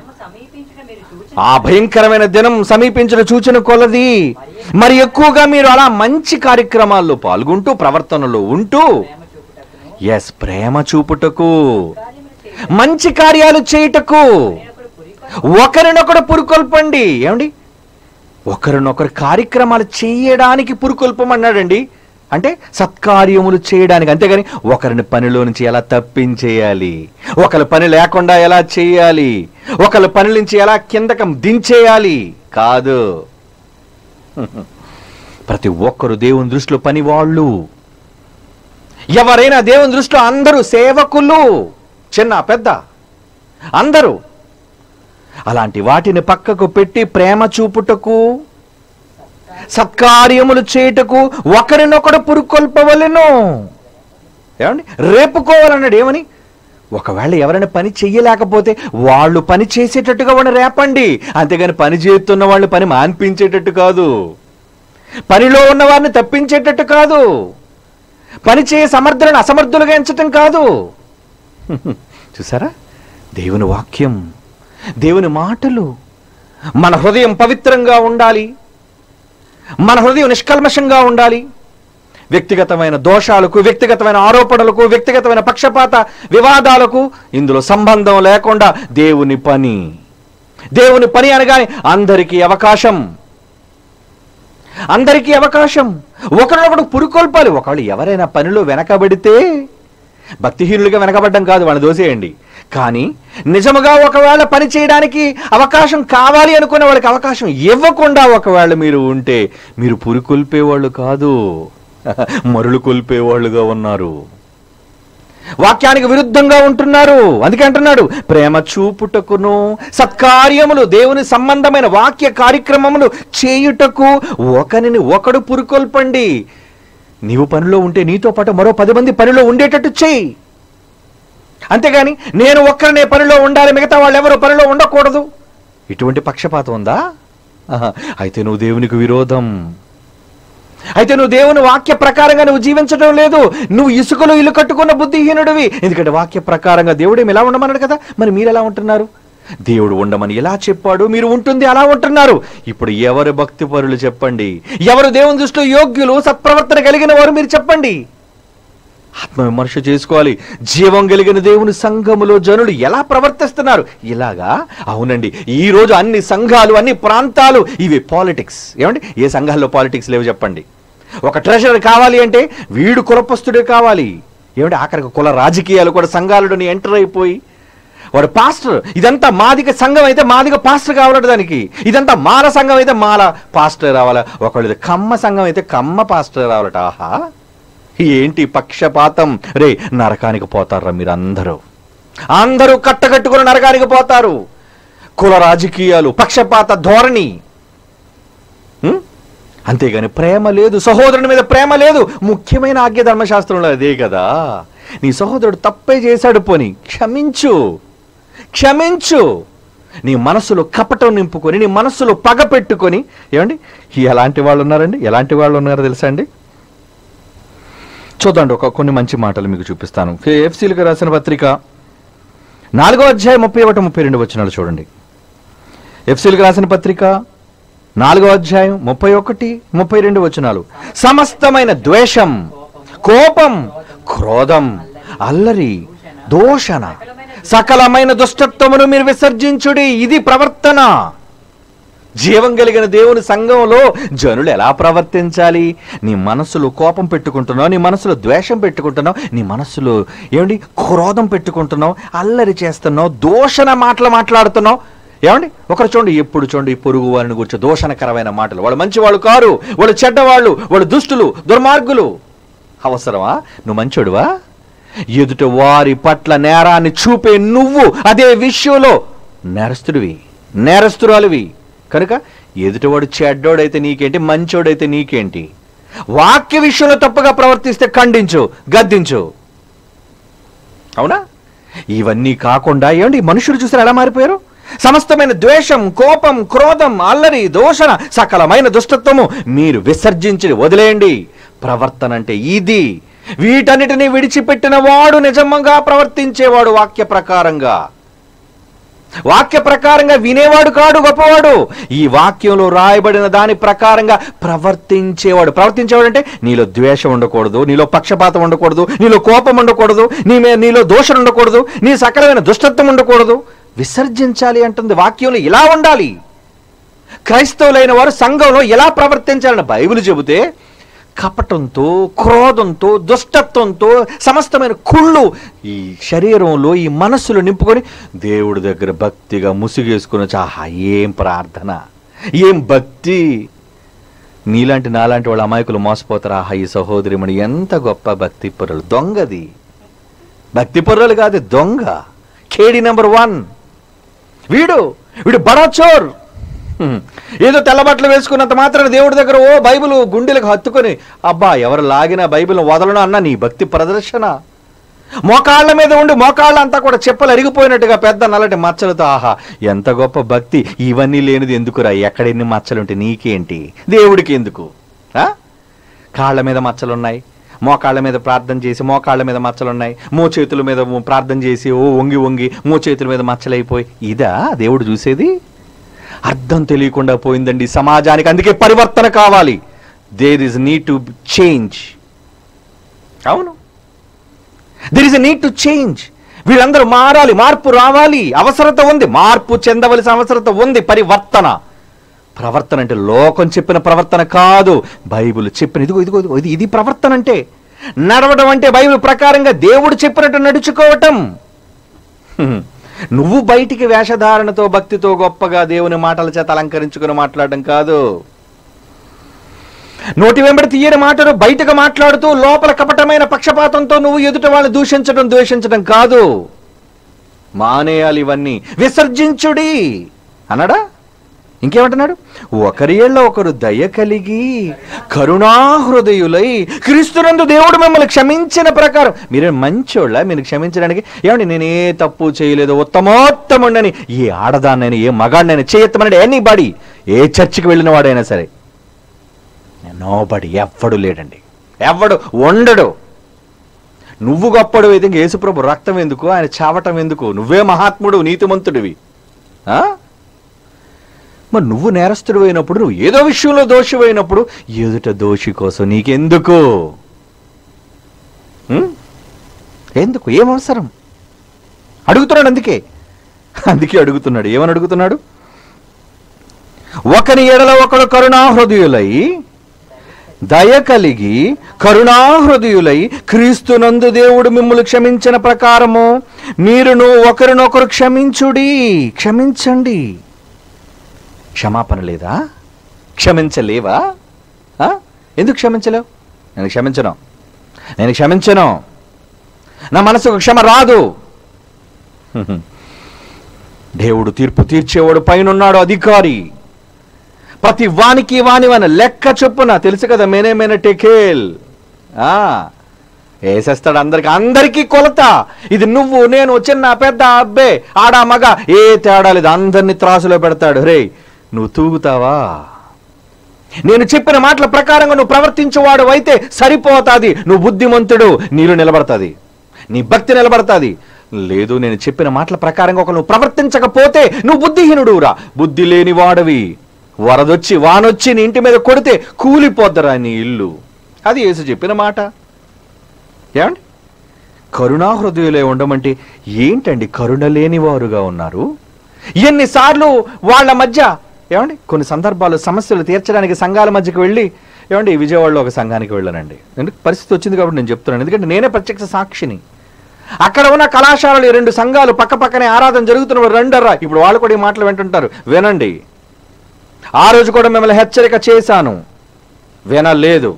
ఆ భయంకరమైన దినం సమీపించిన సూచన కొలది మరి ఎక్కువగా మీరు అలా మంచి కార్యక్రమాల్లో పాల్గొంటూ, ప్రవర్తనలో ఉంటూ, ప్రేమ చూపుటకు, మంచి కార్యాలు చేయుటకు ఒకరినొకడు పురుకొల్పండి. ఏమండి? ఒకరినొకరు కార్యక్రమాలు చేయడానికి పురుకొల్పమన్నాడండి. అంటే సత్కార్యములు చేయడానికి, అంతేగాని ఒకరిని పనిలో నుంచి ఎలా తప్పించేయాలి, ఒకరి పని లేకుండా ఎలా చేయాలి, ఒకరి పని నుంచి ఎలా కిందకి దించేయాలి కాదు. ప్రతి ఒక్కరు దేవుని దృష్టిలో పని వాళ్ళు. ఎవరైనా దేవుని దృష్టిలో అందరూ సేవకులు, చిన్న పెద్ద అందరూ. అలాంటి వాటిని పక్కకు పెట్టి ప్రేమ చూపుటకు, సత్కార్యములు చేయుటకు ఒకరినొకడు పురుకొల్పవలెను. ఏమండి? రేపుకోవాలన్నాడు. ఏమని? ఒకవేళ ఎవరైనా పని చెయ్యలేకపోతే వాళ్ళు పని చేసేటట్టుగా వాళ్ళని రేపండి, అంతేగాని పని చేస్తున్న వాళ్ళు పని మాన్పించేటట్టు కాదు, పనిలో ఉన్న వారిని తప్పించేటట్టు కాదు, పని చేయ సమర్థులను అసమర్థులుగా ఎంచటం కాదు. చూసారా, దేవుని వాక్యం, దేవుని మాటలు. మన హృదయం పవిత్రంగా ఉండాలి, మన హృదయం నిష్కల్మషంగా ఉండాలి. వ్యక్తిగతమైన దోషాలకు, వ్యక్తిగతమైన ఆరోపణలకు, వ్యక్తిగతమైన పక్షపాత వివాదాలకు ఇందులో సంబంధం లేకుండా దేవుని పని. దేవుని పని అనగానే అందరికీ అవకాశం, అందరికీ అవకాశం. ఒకరినొకడు పురుకొల్పాలి. ఒకళ్ళు ఎవరైనా పనిలో వెనకబడితే, భక్తిహీనులుగా వెనకబడ్డం కాదు, వాళ్ళని దోసేయండి. కానీ నిజముగా ఒకవేళ పని చేయడానికి అవకాశం కావాలి అనుకునే వాళ్ళకి అవకాశం ఇవ్వకుండా ఒకవేళ మీరు ఉంటే మీరు పురుకొల్పేవాళ్ళు కాదు, మరులు కొల్పేవాళ్ళుగా ఉన్నారు, వాక్యానికి విరుద్ధంగా ఉంటున్నారు. అందుకే అంటున్నాడు, ప్రేమ చూపుటకును సత్కార్యములు, దేవుని సంబంధమైన వాక్య కార్యక్రమములు చేయుటకు ఒకరిని ఒకడు పురుకొల్పండి. నీవు పనిలో ఉంటే నీతో పాటు మరో 10 మంది పనిలో ఉండేటట్టు చేయి. అంతేగాని నేను ఒక్కరినే పనిలో ఉండాలి, మిగతా వాళ్ళు ఎవరు పనిలో ఉండకూడదు. ఇటువంటి పక్షపాతం ఉందా? అయితే నువ్వు దేవునికి విరోధం. అయితే నువ్వు దేవుని వాక్య ప్రకారంగా నువ్వు జీవించడం లేదు. నువ్వు ఇసుకలో ఇల్లు కట్టుకున్న బుద్ధిహీనుడివి. ఎందుకంటే వాక్య ప్రకారంగా దేవుడేమి ఎలా ఉండమన్నాడు కదా, మరి మీరు ఎలా ఉంటున్నారు? దేవుడు ఉండమని ఎలా చెప్పాడు, మీరు ఉంటుంది అలా ఉంటున్నారు. ఇప్పుడు ఎవరు భక్తి పరులు చెప్పండి, ఎవరు దేవుని దృష్టిలో యోగ్యులు, సత్ప్రవర్తన కలిగిన వారు మీరు చెప్పండి. ఆత్మవిమర్శ చేసుకోవాలి. జీవం కలిగిన దేవుని సంఘములో జనులు ఎలా ప్రవర్తిస్తున్నారు? ఇలాగా? అవునండి, ఈ రోజు అన్ని సంఘాలు, అన్ని ప్రాంతాలు ఇవి పాలిటిక్స్. ఏమండి, ఏ సంఘాల్లో పాలిటిక్స్ లేవు చెప్పండి? ఒక ట్రెజరర్ కావాలి అంటే వీడు కులపస్తుడే కావాలి. ఏమంటే ఆఖరికి కుల రాజకీయాలు కూడా సంఘాలని ఎంటర్ అయిపోయి, వాడు పాస్టర్, ఇదంతా మాదిగ సంఘం అయితే మాదిగ పాస్టర్ కావాలట దానికి, ఇదంతా మాల సంఘం అయితే మాల పాస్టర్ రావాలా, ఒకళ్ళది కమ్మ సంఘం అయితే కమ్మ పాస్టర్ రావాలట. ఆహా, ఏంటి పక్షపాతం! రే, నరకానికి పోతారా మీరు అందరూ, అందరూ కట్టగట్టుకుని నరకానికి పోతారు. కుల రాజకీయాలు, పక్షపాత ధోరణి. అంతేగాని ప్రేమ లేదు, సహోదరుని మీద ప్రేమ లేదు. ముఖ్యమైన ఆజ్ఞ ధర్మశాస్త్రంలో అదే కదా. నీ సహోదరుడు తప్పే చేశాడు, పోని క్షమించు, క్షమించు. నీ మనసులో కపటం నింపుకొని, నీ మనసులో పగ పెట్టుకొని. ఏమండి, ఎలాంటి వాళ్ళు ఉన్నారండి, ఎలాంటి వాళ్ళు ఉన్నారో తెలుసా అండి? చూద్దండి, కొన్ని మంచి మాటలు మీకు చూపిస్తాను. ఎఫ్సీలకు రాసిన పత్రిక 4వ అధ్యాయం 31, 32 వచనాలు చూడండి. ఎఫ్సీలకు రాసిన పత్రిక 4వ అధ్యాయం 31, 32 వచనాలు. సమస్తమైన ద్వేషం, కోపం, క్రోధం, అల్లరి, దూషణ, సకలమైన దుష్టత్వమును మీరు విసర్జించుడి. ఇది ప్రవర్తన. జీవం కలిగిన దేవుని సంఘంలో జనులు ఎలా ప్రవర్తించాలి? నీ మనసులో కోపం పెట్టుకుంటున్నావు, నీ మనసులో ద్వేషం పెట్టుకుంటున్నావు, నీ మనసులో ఏమండి క్రోధం పెట్టుకుంటున్నావు, అల్లరి చేస్తున్నావు, దూషణ మాటలు మాట్లాడుతున్నావు. ఏమండి, ఒకరు చూడండి, ఎప్పుడు చూడండి పొరుగు వారిని గురించి దూషణకరమైన మాటలు. వాళ్ళు మంచి వాళ్ళు కారు, వాళ్ళు చెడ్డవాళ్ళు, వాళ్ళు దుష్టులు, దుర్మార్గులు. అవసరమా? నువ్వు మంచోడువా? ఎదుట వారి పట్ల నేరాన్ని చూపే నువ్వు అదే విషయంలో నేరస్తుడివి, నేరస్తురాలివి. కనుక ఎదుటివాడు చెడ్డోడైతే నీకేంటి, మంచోడైతే నీకేంటి? వాక్య విషయంలో తప్పుగా ప్రవర్తిస్తే ఖండించు, గద్దించు. అవునా? ఇవన్నీ కాకుండా ఏమండి మనుషులు చూసారు ఎలా మారిపోయారు? సమస్తమైన ద్వేషం, కోపం, క్రోధం, అల్లరి, దూషణ, సకలమైన దుష్టత్వము మీరు విసర్జించి వదిలేయండి. ప్రవర్తన అంటే ఇది. వీటన్నిటిని విడిచిపెట్టిన వాడు నిజంగా ప్రవర్తించేవాడు వాక్య ప్రకారంగా. వాక్య ప్రకారంగా వినేవాడు కాడు గొప్పవాడు. ఈ వాక్యంలో రాయబడిన దాని ప్రకారంగా ప్రవర్తించేవాడు. ప్రవర్తించేవాడు అంటే నీలో ద్వేషం ఉండకూడదు, నీలో పక్షపాతం ఉండకూడదు, నీలో కోపం ఉండకూడదు, నీలో దోషం ఉండకూడదు, నీ సకలమైన దుష్టత్వం ఉండకూడదు. విసర్జించాలి అంటుంది వాక్యంలో. ఇలా ఉండాలి. క్రైస్తవులైన వారు సంఘంలో ఎలా ప్రవర్తించాలని బైబిల్ చెబితే కపటంతో, క్రోధంతో, దుష్టత్వంతో, సమస్తమైన కుళ్ళు ఈ శరీరంలో, ఈ మనస్సులో నింపుకొని దేవుడి దగ్గర భక్తిగా ముసుగేసుకుని ఆహా ఏం ప్రార్థన, ఏం భక్తి. నీలాంటి నాలాంటి వాళ్ళ అమాయకులు మోసపోతారు. ఆహా ఈ సహోదరిమణి ఎంత గొప్ప భక్తి పరులు. దొంగది, భక్తి పరులు కాదు, దొంగ. కేడి నెంబర్ 1 వీడు బడాచోర్. ఏదో తెల్లబట్టలు వేసుకున్నంత మాత్రాన దేవుడి దగ్గర ఓ బైబిల్ గుండెలకు హత్తుకొని అబ్బా ఎవరు లాగినా బైబిల్ వదలను అన్న నీ భక్తి ప్రదర్శన. మోకాళ్ళ మీద ఉండి మోకాళ్ళ అంతా కూడా చెప్పులు అరిగిపోయినట్టుగా పెద్ద నల్లటి మచ్చలతో. ఆహా ఎంత గొప్ప భక్తి. ఇవన్నీ లేనిది ఎందుకురా? ఎక్కడెన్ని మచ్చలుంటే నీకేంటి, దేవుడికి ఎందుకు? కాళ్ళ మీద మచ్చలున్నాయి, మోకాళ్ళ మీద ప్రార్థన చేసి మోకాళ్ళ మీద మచ్చలు ఉన్నాయి, మోచేతుల మీద ప్రార్థన చేసి ఓ వంగి వంగి మోచేతుల మీద మచ్చలైపోయి, ఇదా దేవుడు చూసేది? అర్థం తెలియకుండా పోయిందండి సమాజానికి. అందుకే పరివర్తన కావాలి. There is need to change. అవును, there is a need to change. వీళ్ళందరూ మారాలి, మార్పు రావాలి, అవసరత ఉంది, మార్పు చెందవలసిన అవసరత ఉంది. ప్రవర్తన అంటే లోకం చెప్పిన ప్రవర్తన కాదు, బైబిల్ చెప్పిన ఇదిగో ఇది ప్రవర్తన అంటే. నడవడం అంటే బైబిల్ ప్రకారంగా దేవుడు చెప్పినట్టు నడుచుకోవటం. నువ్వు బయటికి వేషధారణతో భక్తితో గొప్పగా దేవుని మాటల చేత అలంకరించుకుని మాట్లాడడం కాదు. నోటి వెంబడి తీయని మాటలు బయటకు మాట్లాడుతూ లోపల కపటమైన పక్షపాతంతో నువ్వు ఎదుట వాళ్ళని ద్వేషించడం కాదు. మానేయాలి ఇవన్నీ, విసర్జించుడి అన్నాడా? ఇంకేమంటున్నాడు? ఒకరి ఏళ్ళ ఒకరు దయ కలిగి కరుణాహృదయులై క్రీస్తునందు దేవుడు మిమ్మల్ని క్షమించిన ప్రకారం. మీరే మంచోళ్ళ, మీరు క్షమించడానికి? ఏమండి, నేనే తప్పు చేయలేదు, ఉత్తమోత్తముండని ఏ ఆడదాన్నైనా ఏ మగాడినైనా చేయత్తమనండి. ఎనీబడి, ఏ చర్చికి వెళ్ళిన వాడైనా సరే, నోబడి, ఎవ్వడు లేడండి, ఎవ్వడు ఉండడు. నువ్వు గొప్పడు అయితే యేసుప్రభు రక్తం ఎందుకు, ఆయన చావటం ఎందుకు? నువ్వే మహాత్ముడు, నీతిమంతుడివి. మరి నువ్వు నేరస్తుడు అయినప్పుడు, నువ్వు ఏదో విషయంలో దోషి అయినప్పుడు ఎదుట దోషి కోసం నీకెందుకు? ఎందుకు? ఏం అవసరం? అడుగుతున్నాడు. అందుకే అడుగుతున్నాడు. ఏమని అడుగుతున్నాడు? ఒకరి ఎడల ఒకడు కరుణాహృదయులై దయ కలిగి కరుణాహృదయులై క్రీస్తునందు దేవుడు మిమ్ములు క్షమించిన ప్రకారము మీరును ఒకరినొకరు క్షమించండి. క్షమాపణ లేదా? క్షమించలేవా? ఎందుకు క్షమించలేవు? నేను క్షమించను, నా మనసుకు క్షమ రాదు. దేవుడు తీర్పు తీర్చేవాడు, పైనున్నాడు అధికారి. ప్రతి వానికి వాని లెక్క చొప్పున, తెలుసు కదా, మేనే టెకేల్ వేసేస్తాడు. అందరికీ కొలత. ఇది నువ్వు నేను, చిన్న పెద్ద, అబ్బే ఆడా మగ ఏ తేడా లేదు, అందరినీ త్రాసులో పెడతాడు. రే, నువ్వు తూగుతావా? నేను చెప్పిన మాటల ప్రకారంగా నువ్వు ప్రవర్తించేవాడు అయితే సరిపోతాది. నువ్వు బుద్ధిమంతుడు, నీళ్ళు నిలబడతాది, నీ భక్తి నిలబడతాది. లేదు, నేను చెప్పిన మాటల ప్రకారంగా ఒక నువ్వు ప్రవర్తించకపోతే నువ్వు బుద్ధిహీనుడురా, బుద్ధి లేని వాడవి. వరదొచ్చి వానొచ్చి నీ ఇంటి మీద కొడితే కూలిపోద్దరా నీ ఇల్లు. అది యేసు చెప్పిన మాట. ఏమండి, కరుణాహృదయులే ఉండమంటే ఏంటండి? కరుణ లేని వారుగా ఉన్నారు. ఎన్నిసార్లు వాళ్ళ మధ్య, ఏమండి, కొన్ని సందర్భాలు సమస్యలు తీర్చడానికి సంఘాల మధ్యకి వెళ్ళి, ఏమండి, విజయవాడలో ఒక సంఘానికి వెళ్ళానండి. ఎందుకు? పరిస్థితి వచ్చింది కాబట్టి నేను చెప్తున్నాను, ఎందుకంటే నేనే ప్రత్యక్ష సాక్షిని. అక్కడ ఉన్న కళాశాలలు 2 సంఘాలు పక్కనే ఆరాధన జరుగుతున్నప్పుడు రండర్రా. ఇప్పుడు వాళ్ళు కూడా ఈ మాటలు వింటుంటారు, వినండి. ఆ రోజు కూడా మిమ్మల్ని హెచ్చరిక చేశాను, వినలేదు.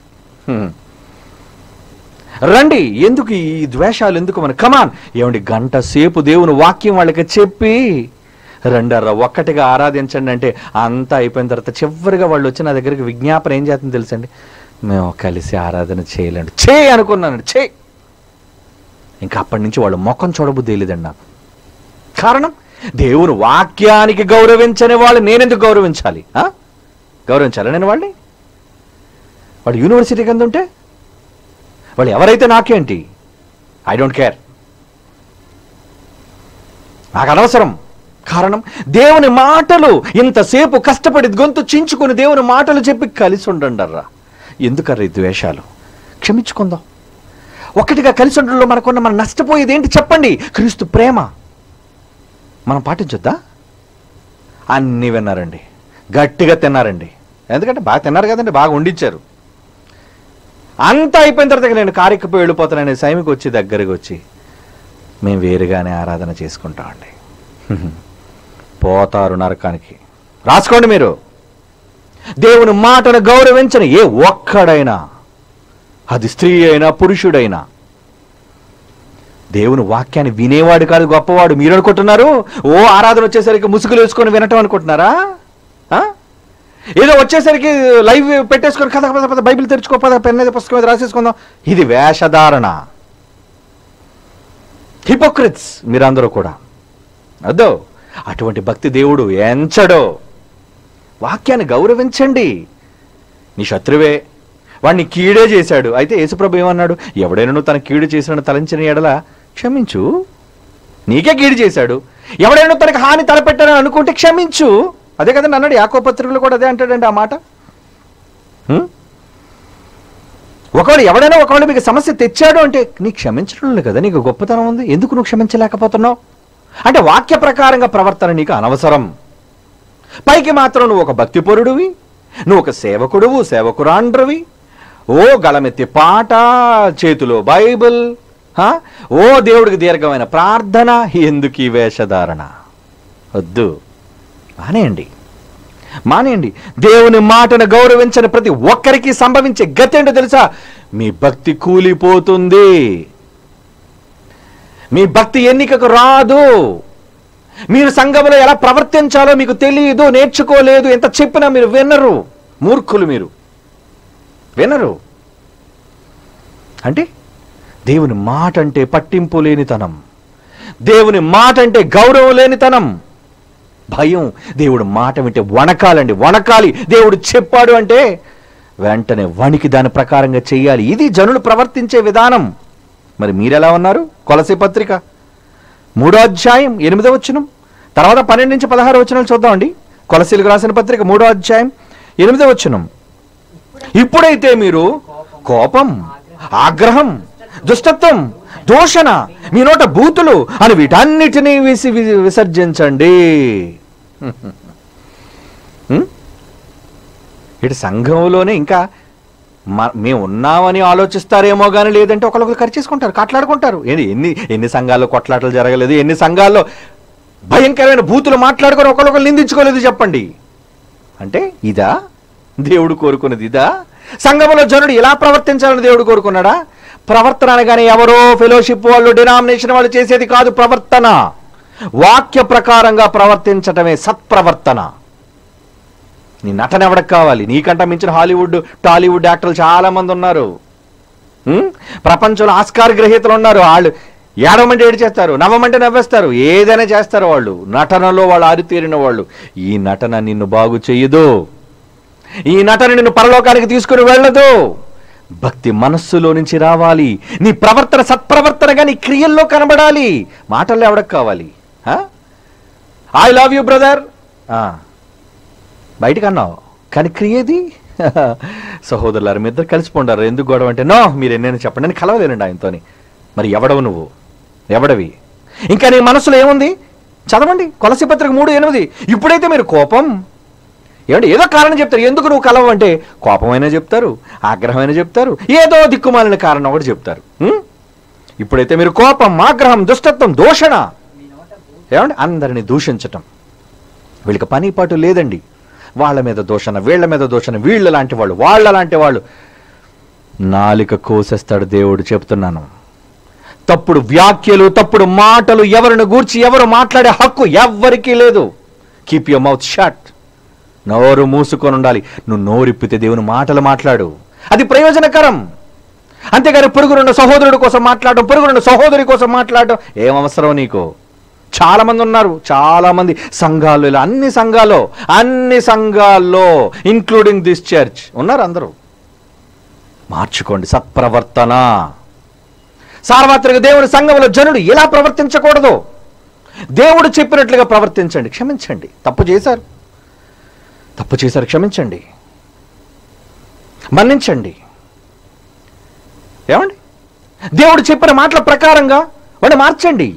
రండి. ఎందుకు ఈ ద్వేషాలు? ఎందుకు? మన కమాన్. ఏమండి, గంట సేపు దేవుని వాక్యం వాళ్ళకి చెప్పి రండర్రా ఒక్కటిగా ఆరాధించండి అంటే అంతా అయిపోయిన తర్వాత చివరిగా వాళ్ళు వచ్చి నా దగ్గరికి విజ్ఞాపన ఏం చేస్తుందో తెలుసండి? మేము కలిసి ఆరాధన చేయలేండి. అనుకున్నానండి. ఇంకా అప్పటి నుంచి వాళ్ళు ముఖం చూడబుద్ధి తెలియదండి నాకు. కారణం, దేవుని వాక్యానికి గౌరవించని వాళ్ళు నేనెందుకు గౌరవించాలి? గౌరవించాలి నేను వాళ్ళని? వాడు యూనివర్సిటీ కింద ఉంటే వాళ్ళు ఎవరైతే నాకేంటి? ఐ డోంట్ కేర్, నాకు అనవసరం. కారణం, దేవుని మాటలు ఇంతసేపు కష్టపడి గొంతు చించుకొని దేవుని మాటలు చెప్పి కలిసి ఉండండర్రా. ఎందుకర్రా ఈ ద్వేషాలు? క్షమించుకుందాం. ఒకటిగా కలిసి ఉండడంలో మనం నష్టపోయేది ఏంటి చెప్పండి? క్రీస్తు ప్రేమ మనం పాటించొద్దా? అన్నీ విన్నారండి, గట్టిగా తిన్నారండి. ఎందుకంటే బాగా తిన్నారు కదండి, బాగా వండించారు. అంతా అయిపోయిన తర్వాత నేను కారెక్కిపోయి వెళ్ళిపోతానని సైమికి వచ్చి దగ్గరికి వచ్చి, మేము వేరుగానే ఆరాధన చేసుకుంటామండి. పోతారు నరకానికి. రాసుకోండి మీరు. దేవుని మాటను గౌరవించని ఏ ఒక్కడైనా, అది స్త్రీ అయినా పురుషుడైనా, దేవుని వాక్యాన్ని వినేవాడు కాదు గొప్పవాడు. మీరు అనుకుంటున్నారు ఓ ఆరాధన వచ్చేసరికి ముసుగులు వేసుకొని వినటం అనుకుంటున్నారా? ఏదో వచ్చేసరికి లైవ్ పెట్టేసుకొని కథ బైబిల్ తెరుచుకో, పెన్ మీద పుస్తకం మీద రాసేసుకుందాం. ఇది వేషధారణ. హిపోక్రిట్స్ మీరందరూ కూడా. అదో అటువంటి భక్తి దేవుడు ఎంచడో. వాక్యాన్ని గౌరవించండి. నీ శత్రువే, వాడిని కీడే చేశాడు. అయితే యేసుప్రభు ఏమన్నాడు? ఎవడైనా నువ్వు తన కీడు చేసిన తలంచిన ఎడల క్షమించు. నీకే కీడు చేశాడు. ఎవడైనా తనకు హాని తలపెట్టానని అనుకుంటే క్షమించు. అదే కదండి అన్నాడు. యాకోబు పత్రికలో కూడా అదే అంటాడండి ఆ మాట. ఒకవేళ మీకు సమస్య తెచ్చాడు అంటే నీ క్షమించడం కదా నీకు గొప్పతనం ఉంది. ఎందుకు నువ్వు క్షమించలేకపోతున్నావు అంటే వాక్య ప్రకారంగా ప్రవర్తన నీకు అనవసరం. పైకి మాత్రం నువ్వు ఒక భక్తిపరుడివి, నువ్వు ఒక సేవకుడువు, సేవకురాండ్రవి, ఓ గళమెత్తి పాట, చేతిలో బైబిల్, ఓ దేవుడికి దీర్ఘమైన ప్రార్థన. ఎందుకు ఈ వేషధారణ? వద్దు, మానేయండి. దేవుని మాటను గౌరవించని ప్రతి ఒక్కరికి సంభవించే గతి ఏంటో తెలుసా? మీ భక్తి కూలిపోతుంది. మీ భక్తి ఎన్నికకు రాదు. మీరు సంఘంలో ఎలా ప్రవర్తించాలో మీకు తెలియదు, నేర్చుకోలేదు. ఎంత చెప్పినా మీరు వినరు. మూర్ఖులు మీరు, వినరు. అంటే దేవుని మాట అంటే పట్టింపు లేనితనం, దేవుని మాట అంటే గౌరవం లేనితనం, భయం. దేవుడు మాట వింటే వణకాలండి, వణకాలి. దేవుడు చెప్పాడు అంటే వెంటనే వణికి దాని ప్రకారంగా చెయ్యాలి. ఇది జనులు ప్రవర్తించే విధానం. మరి మీరెలా ఉన్నారు? కొలసీ పత్రిక 3వ అధ్యాయం 8వ వచనం, తర్వాత 12 నుంచి 16 వచనాలు చూద్దామండి. కొలసీలకు రాసిన పత్రిక 3వ అధ్యాయం 8వ వచనం. ఇప్పుడైతే మీరు కోపం, ఆగ్రహం, దుష్టత్వం, దూషణ, మీ నోట బూతులు అని వీటన్నిటినీ విసర్జించండి. ఇటు సంఘంలోనే ఇంకా మేము ఉన్నామని ఆలోచిస్తారేమో కానీ లేదంటే ఒకరికొకరు ఖర్చేసుకుంటారు, కొట్లాడుకుంటారు. ఎన్ని సంఘాల్లో కొట్లాటలు జరగలేదు? ఎన్ని సంఘాల్లో భయంకరమైన బూతులు మాట్లాడుకొని ఒకరికొకరు నిందించుకోలేదు? చెప్పండి. అంటే ఇదా దేవుడు కోరుకున్నది? ఇదా సంఘంలో జనుడు ఎలా ప్రవర్తించాలని దేవుడు కోరుకున్నాడా? ప్రవర్తన అనగానే ఎవరో ఫెలోషిప్ వాళ్ళు, డినామినేషన్ వాళ్ళు చేసేది కాదు. ప్రవర్తన వాక్య ప్రకారంగా ప్రవర్తించటమే సత్ప్రవర్తన. నీ నటన ఎవరికి కావాలి? నీకంట మించిన హాలీవుడ్, టాలీవుడ్ యాక్టర్లు చాలా మంది ఉన్నారు. ప్రపంచంలో ఆస్కార్ గ్రహీతలు ఉన్నారు. వాళ్ళు ఏడవమంటే ఏడు చేస్తారు, నవ్వమంటే నవ్వేస్తారు, ఏదైనా చేస్తారు. వాళ్ళు నటనలో వాళ్ళు ఆరితేరిన వాళ్ళు. ఈ నటన నిన్ను బాగు చెయ్యదు. ఈ నటన నిన్ను పరలోకానికి తీసుకుని వెళ్ళదు. భక్తి మనస్సులో నుంచి రావాలి. నీ ప్రవర్తన సత్ప్రవర్తనగా నీ క్రియల్లో కనబడాలి. మాటల్లో ఎవడకు కావాలి? ఐ లవ్ యూ బ్రదర్ బయటకు అన్నావు, కానీ క్రియేది సహోదరులారు మీ ఇద్దరు కలిసిపోండారు. ఎందుకు గొడవ అంటే నో మీరు ఎన్నైనా చెప్పండి, నేను కలవలేనండి ఆయనతోని. మరి ఎవడవు నువ్వు? ఎవడవి? ఇంకా నీ మనసులో ఏముంది? చదవండి కొలసీ పత్రిక 3:8. ఇప్పుడైతే మీరు కోపం, ఏమంటే ఏదో కారణం చెప్తారు. ఎందుకు నువ్వు కలవు అంటే కోపమైనా చెప్తారు, ఆగ్రహమైనా చెప్తారు, ఏదో దిక్కుమాలిన కారణం కూడా చెప్తారు. ఇప్పుడైతే మీరు కోపం, ఆగ్రహం, దుష్టత్వం, దూషణ, ఏమంటే అందరినీ దూషించటం. వీళ్ళకి పని పాటు లేదండి. వాళ్ళ మీద దూషణ, వీళ్ళ మీద దూషణ, వీళ్ళ లాంటి వాళ్ళు, వాళ్ళ లాంటి వాళ్ళు. నాలిక కోసేస్తాడు దేవుడు, చెప్తున్నాను. తప్పుడు వ్యాఖ్యలు, తప్పుడు మాటలు ఎవరిని గూర్చి ఎవరు మాట్లాడే హక్కు ఎవ్వరికీ లేదు. Keep your mouth shut. నోరు మూసుకొని ఉండాలి. నువ్వు నోరిప్పితే దేవుని మాటలు మాట్లాడు, అది ప్రయోజనకరం. అంతేగాని పొరుగునున్న సహోదరుడి కోసం మాట్లాడడం, పొరుగునున్న సహోదరి కోసం మాట్లాడడం ఏం అవసరం నీకు? చాలా మంది ఉన్నారు, చాలా మంది సంఘాల్లో, ఇలా అన్ని సంఘాల్లో ఇంక్లూడింగ్ దిస్ చర్చ్ ఉన్నారు. అందరూ మార్చుకోండి. సత్ప్రవర్తన. సార్వత్రిక దేవుని సంఘంలో జనుడు ఎలా ప్రవర్తించకూడదు? దేవుడు చెప్పినట్లుగా ప్రవర్తించండి. క్షమించండి. తప్పు చేశారు, క్షమించండి, మన్నించండి. ఏమండి? దేవుడు చెప్పిన మాటల ప్రకారంగా వాడిని మార్చండి.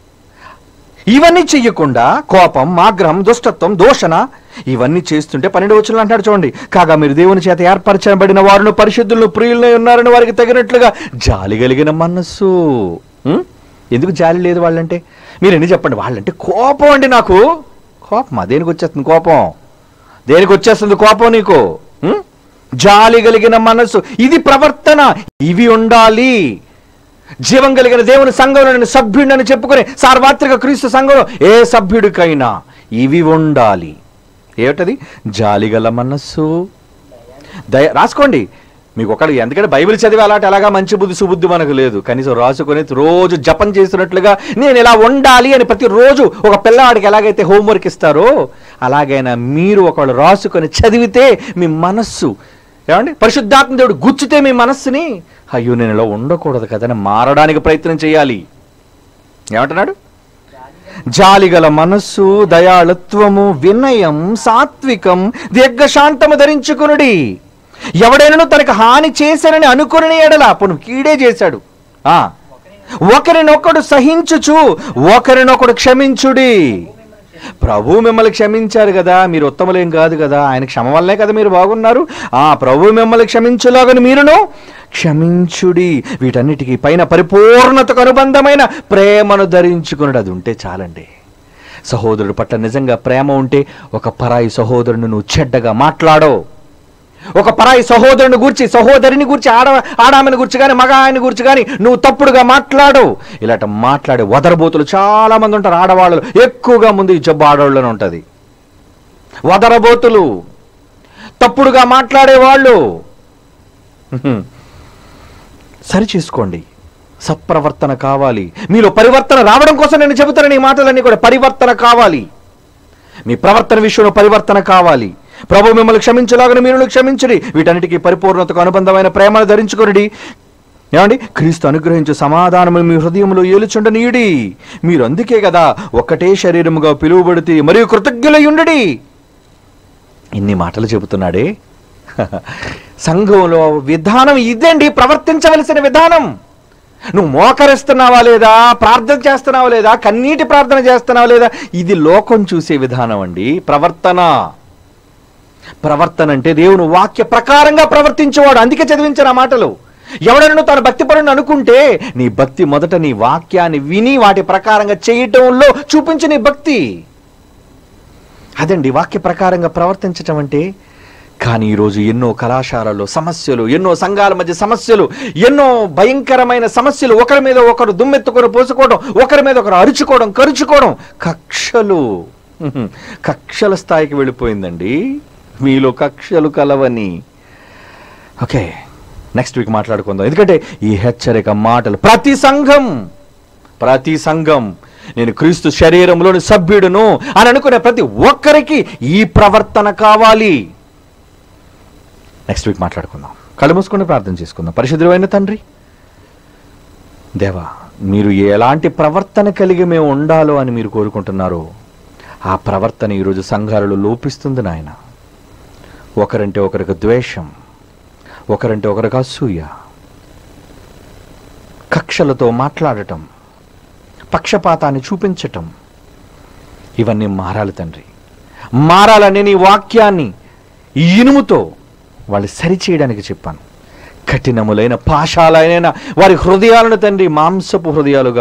ఇవన్నీ చెయ్యకుండా కోపం, ఆగ్రహం, దుష్టత్వం, దూషణ ఇవన్నీ చేస్తుంటే 12వ వచనంలో అంటాడు చూడండి. కాగా మీరు దేవుని చేత ఏర్పరచబడిన వారును, పరిశుద్ధులను, ప్రియులను ఉన్నారని వారికి తగినట్లుగా జాలి కలిగిన మనస్సు. ఎందుకు జాలి లేదు వాళ్ళంటే? మీరు ఎన్ని చెప్పండి. వాళ్ళంటే కోపం అండి. నాకు కోపమా? దేనికి వచ్చేస్తుంది కోపం? దేనికి వచ్చేస్తుంది కోపం నీకు? జాలి కలిగిన మనస్సు, ఇది ప్రవర్తన. ఇవి ఉండాలి. జీవం కలిగిన దేవుని సంఘంలో నేను సభ్యుడిని చెప్పుకునే సార్వత్రిక క్రీస్తు సంఘంలో ఏ సభ్యుడికైనా ఇవి ఉండాలి. ఏమిటది? జాలిగల మనస్సు, దయ. రాసుకోండి మీకు ఒకటి. ఎందుకంటే బైబిల్ చదివి అలాంటి అలాగా మంచి బుద్ధి సుబుద్ధి మనకు లేదు. కనీసం రాసుకొని రోజు జపం చేసినట్లుగా నేను ఇలా ఉండాలి అని ప్రతిరోజు ఒక పిల్లవాడికి ఎలాగైతే హోంవర్క్ ఇస్తారో అలాగైనా మీరు ఒకళ్ళు రాసుకొని చదివితే మీ మనస్సు ఏమండి, పరిశుద్ధాత్మ దేవుడు గుచ్చితే మీ మనస్సుని, అయ్యో నేను ఇలా ఉండకూడదు కదని మారడానికి ప్రయత్నం చేయాలి. ఏమంటున్నాడు? జాలిగల మనస్సు, దయాళత్వము, వినయం, సాత్వికం, దీర్ఘశాంతము ధరించుకునుడి. ఎవడైనా తనకు హాని చేశానని అనుకుని ఎడల, అప్పుడు కీడే చేశాడు, ఒకరినొకడు సహించుచు ఒకరినొకడు క్షమించుడి. ప్రభు మిమ్మల్ని క్షమించారు కదా, మీరు ఉత్తములేం కాదు కదా, ఆయన క్షమ వల్లే కదా మీరు బాగున్నారు. ప్రభు మిమ్మల్ని క్షమించులాగని మీరును క్షమించుడి. వీటన్నిటికీ పైన పరిపూర్ణతకు అనుబంధమైన ప్రేమను ధరించుకున్నాడు. అది ఉంటే చాలండి. సహోదరుడి పట్ల నిజంగా ప్రేమ ఉంటే ఒక పరాయి సహోదరుని నువ్వు చెడ్డగా మాట్లాడో, ఒక పరాయి సహోదరుని గురించి, సహోదరిని గురించి, ఆడామెని గురించి కానీ మగ ఆయన గురించి కానీ నువ్వు తప్పుడుగా మాట్లాడు. ఇలాంటి మాట్లాడే వదరబోతులు చాలా మంది ఉంటారు. ఆడవాళ్ళు ఎక్కువగా ముందు ఈ జబ్బు ఆడవాళ్ళనే ఉంటుంది. వదరబోతులు, తప్పుడుగా మాట్లాడేవాళ్ళు. సరి చేసుకోండి. సత్ప్రవర్తన కావాలి. మీలో పరివర్తన రావడం కోసం నేను చెబుతాను. ఈ మాటలన్నీ కూడా పరివర్తన కావాలి. మీ ప్రవర్తన విషయంలో పరివర్తన కావాలి. ప్రభు మిమ్మల్ని క్షమించలాగని మీరు క్షమించడి. వీటన్నిటికీ పరిపూర్ణతకు అనుబంధమైన ప్రేమను ధరించుకొనుడి. ఏమండి, క్రీస్తు అనుగ్రహించు సమాధానము మీ హృదయంలో ఏలుచుండనీయుడి. మీరు అందుకే కదా ఒక్కటే శరీరముగా పిలువబడితే మరియు కృతజ్ఞులయుండుడి. ఇన్ని మాటలు చెబుతున్నాడే. సంఘంలో విధానం ఇదండి, ప్రవర్తించవలసిన విధానం. నువ్వు మోకరిస్తున్నావా లేదా, ప్రార్థన చేస్తున్నావా లేదా, కన్నీటి ప్రార్థన చేస్తున్నావా లేదా, ఇది లోకం చూసే విధానం అండి. ప్రవర్తన అంటే దేవుని వాక్య ప్రకారంగా ప్రవర్తించేవాడు. అందుకే చదివించిన మాటలు. ఎవడైనా తన భక్తిపరుని అనుకుంటే నీ భక్తి మొదట నీ వాక్యాన్ని విని వాటి ప్రకారంగా చేయటంలో చూపించు నీ భక్తి. అదండి వాక్య ప్రకారంగా ప్రవర్తించటం అంటే. కానీ ఈరోజు ఎన్నో కళాశాలల్లో సమస్యలు, ఎన్నో సంఘాల మధ్య సమస్యలు, ఎన్నో భయంకరమైన సమస్యలు, ఒకరి మీద ఒకరు దుమ్మెత్తుకొని పోసుకోవడం, ఒకరి మీద ఒకరు అరుచుకోవడం, కరుచుకోవడం, కక్షల స్థాయికి వెళ్ళిపోయిందండి. మీలో కక్షలు కలవని. ఓకే, నెక్స్ట్ వీక్ మాట్లాడుకుందాం. ఎందుకంటే ఈ హెచ్చరిక మాటలు ప్రతి సంఘం నేను క్రీస్తు శరీరంలోని సభ్యుడును అని అనుకునే ప్రతి ఒక్కరికి ఈ ప్రవర్తన కావాలి. నెక్స్ట్ వీక్ మాట్లాడుకుందాం. కళ్ళు మూసుకొని ప్రార్థన చేసుకుందాం. పరిశుద్ధుడైన తండ్రి దేవా, మీరు ఎలాంటి ప్రవర్తన కలిగి మేము ఉండాలో అని మీరు కోరుకుంటున్నారో ఆ ప్రవర్తన ఈరోజు సంఘాలలో లోపిస్తుంది నాయన. ఒకరంటే ఒకరికి ద్వేషం, ఒకరంటే ఒకరికి అసూయ, కక్షలతో మాట్లాడటం, పక్షపాతాన్ని చూపించటం, ఇవన్నీ మారాలి తండ్రి. మారాలని నీ వాక్యాన్ని ఇనుముతో వాళ్ళు సరిచేయడానికి చెప్పాను. కఠినములైన పాషాలైన వారి హృదయాలను తండ్రి మాంసపు హృదయాలుగా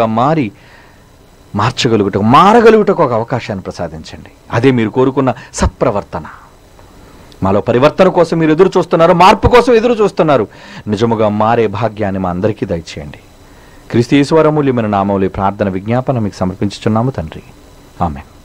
మారగలుగుటకు ఒక అవకాశాన్ని ప్రసాదించండి. అదే మీరు కోరుకున్న సత్ప్రవర్తన. మాలో పరివర్తన కోసం మీరు ఎదురు చూస్తున్నారు, మార్పు కోసం ఎదురు చూస్తున్నారు. నిజముగా మారే భాగ్యాన్ని మా అందరికీ దయచేయండి. క్రీస్తు యేసు అమూల్యమైన నామములో ప్రార్థన విజ్ఞాపన మీకు సమర్పించుచున్నాము తండ్రి. ఆమేన్.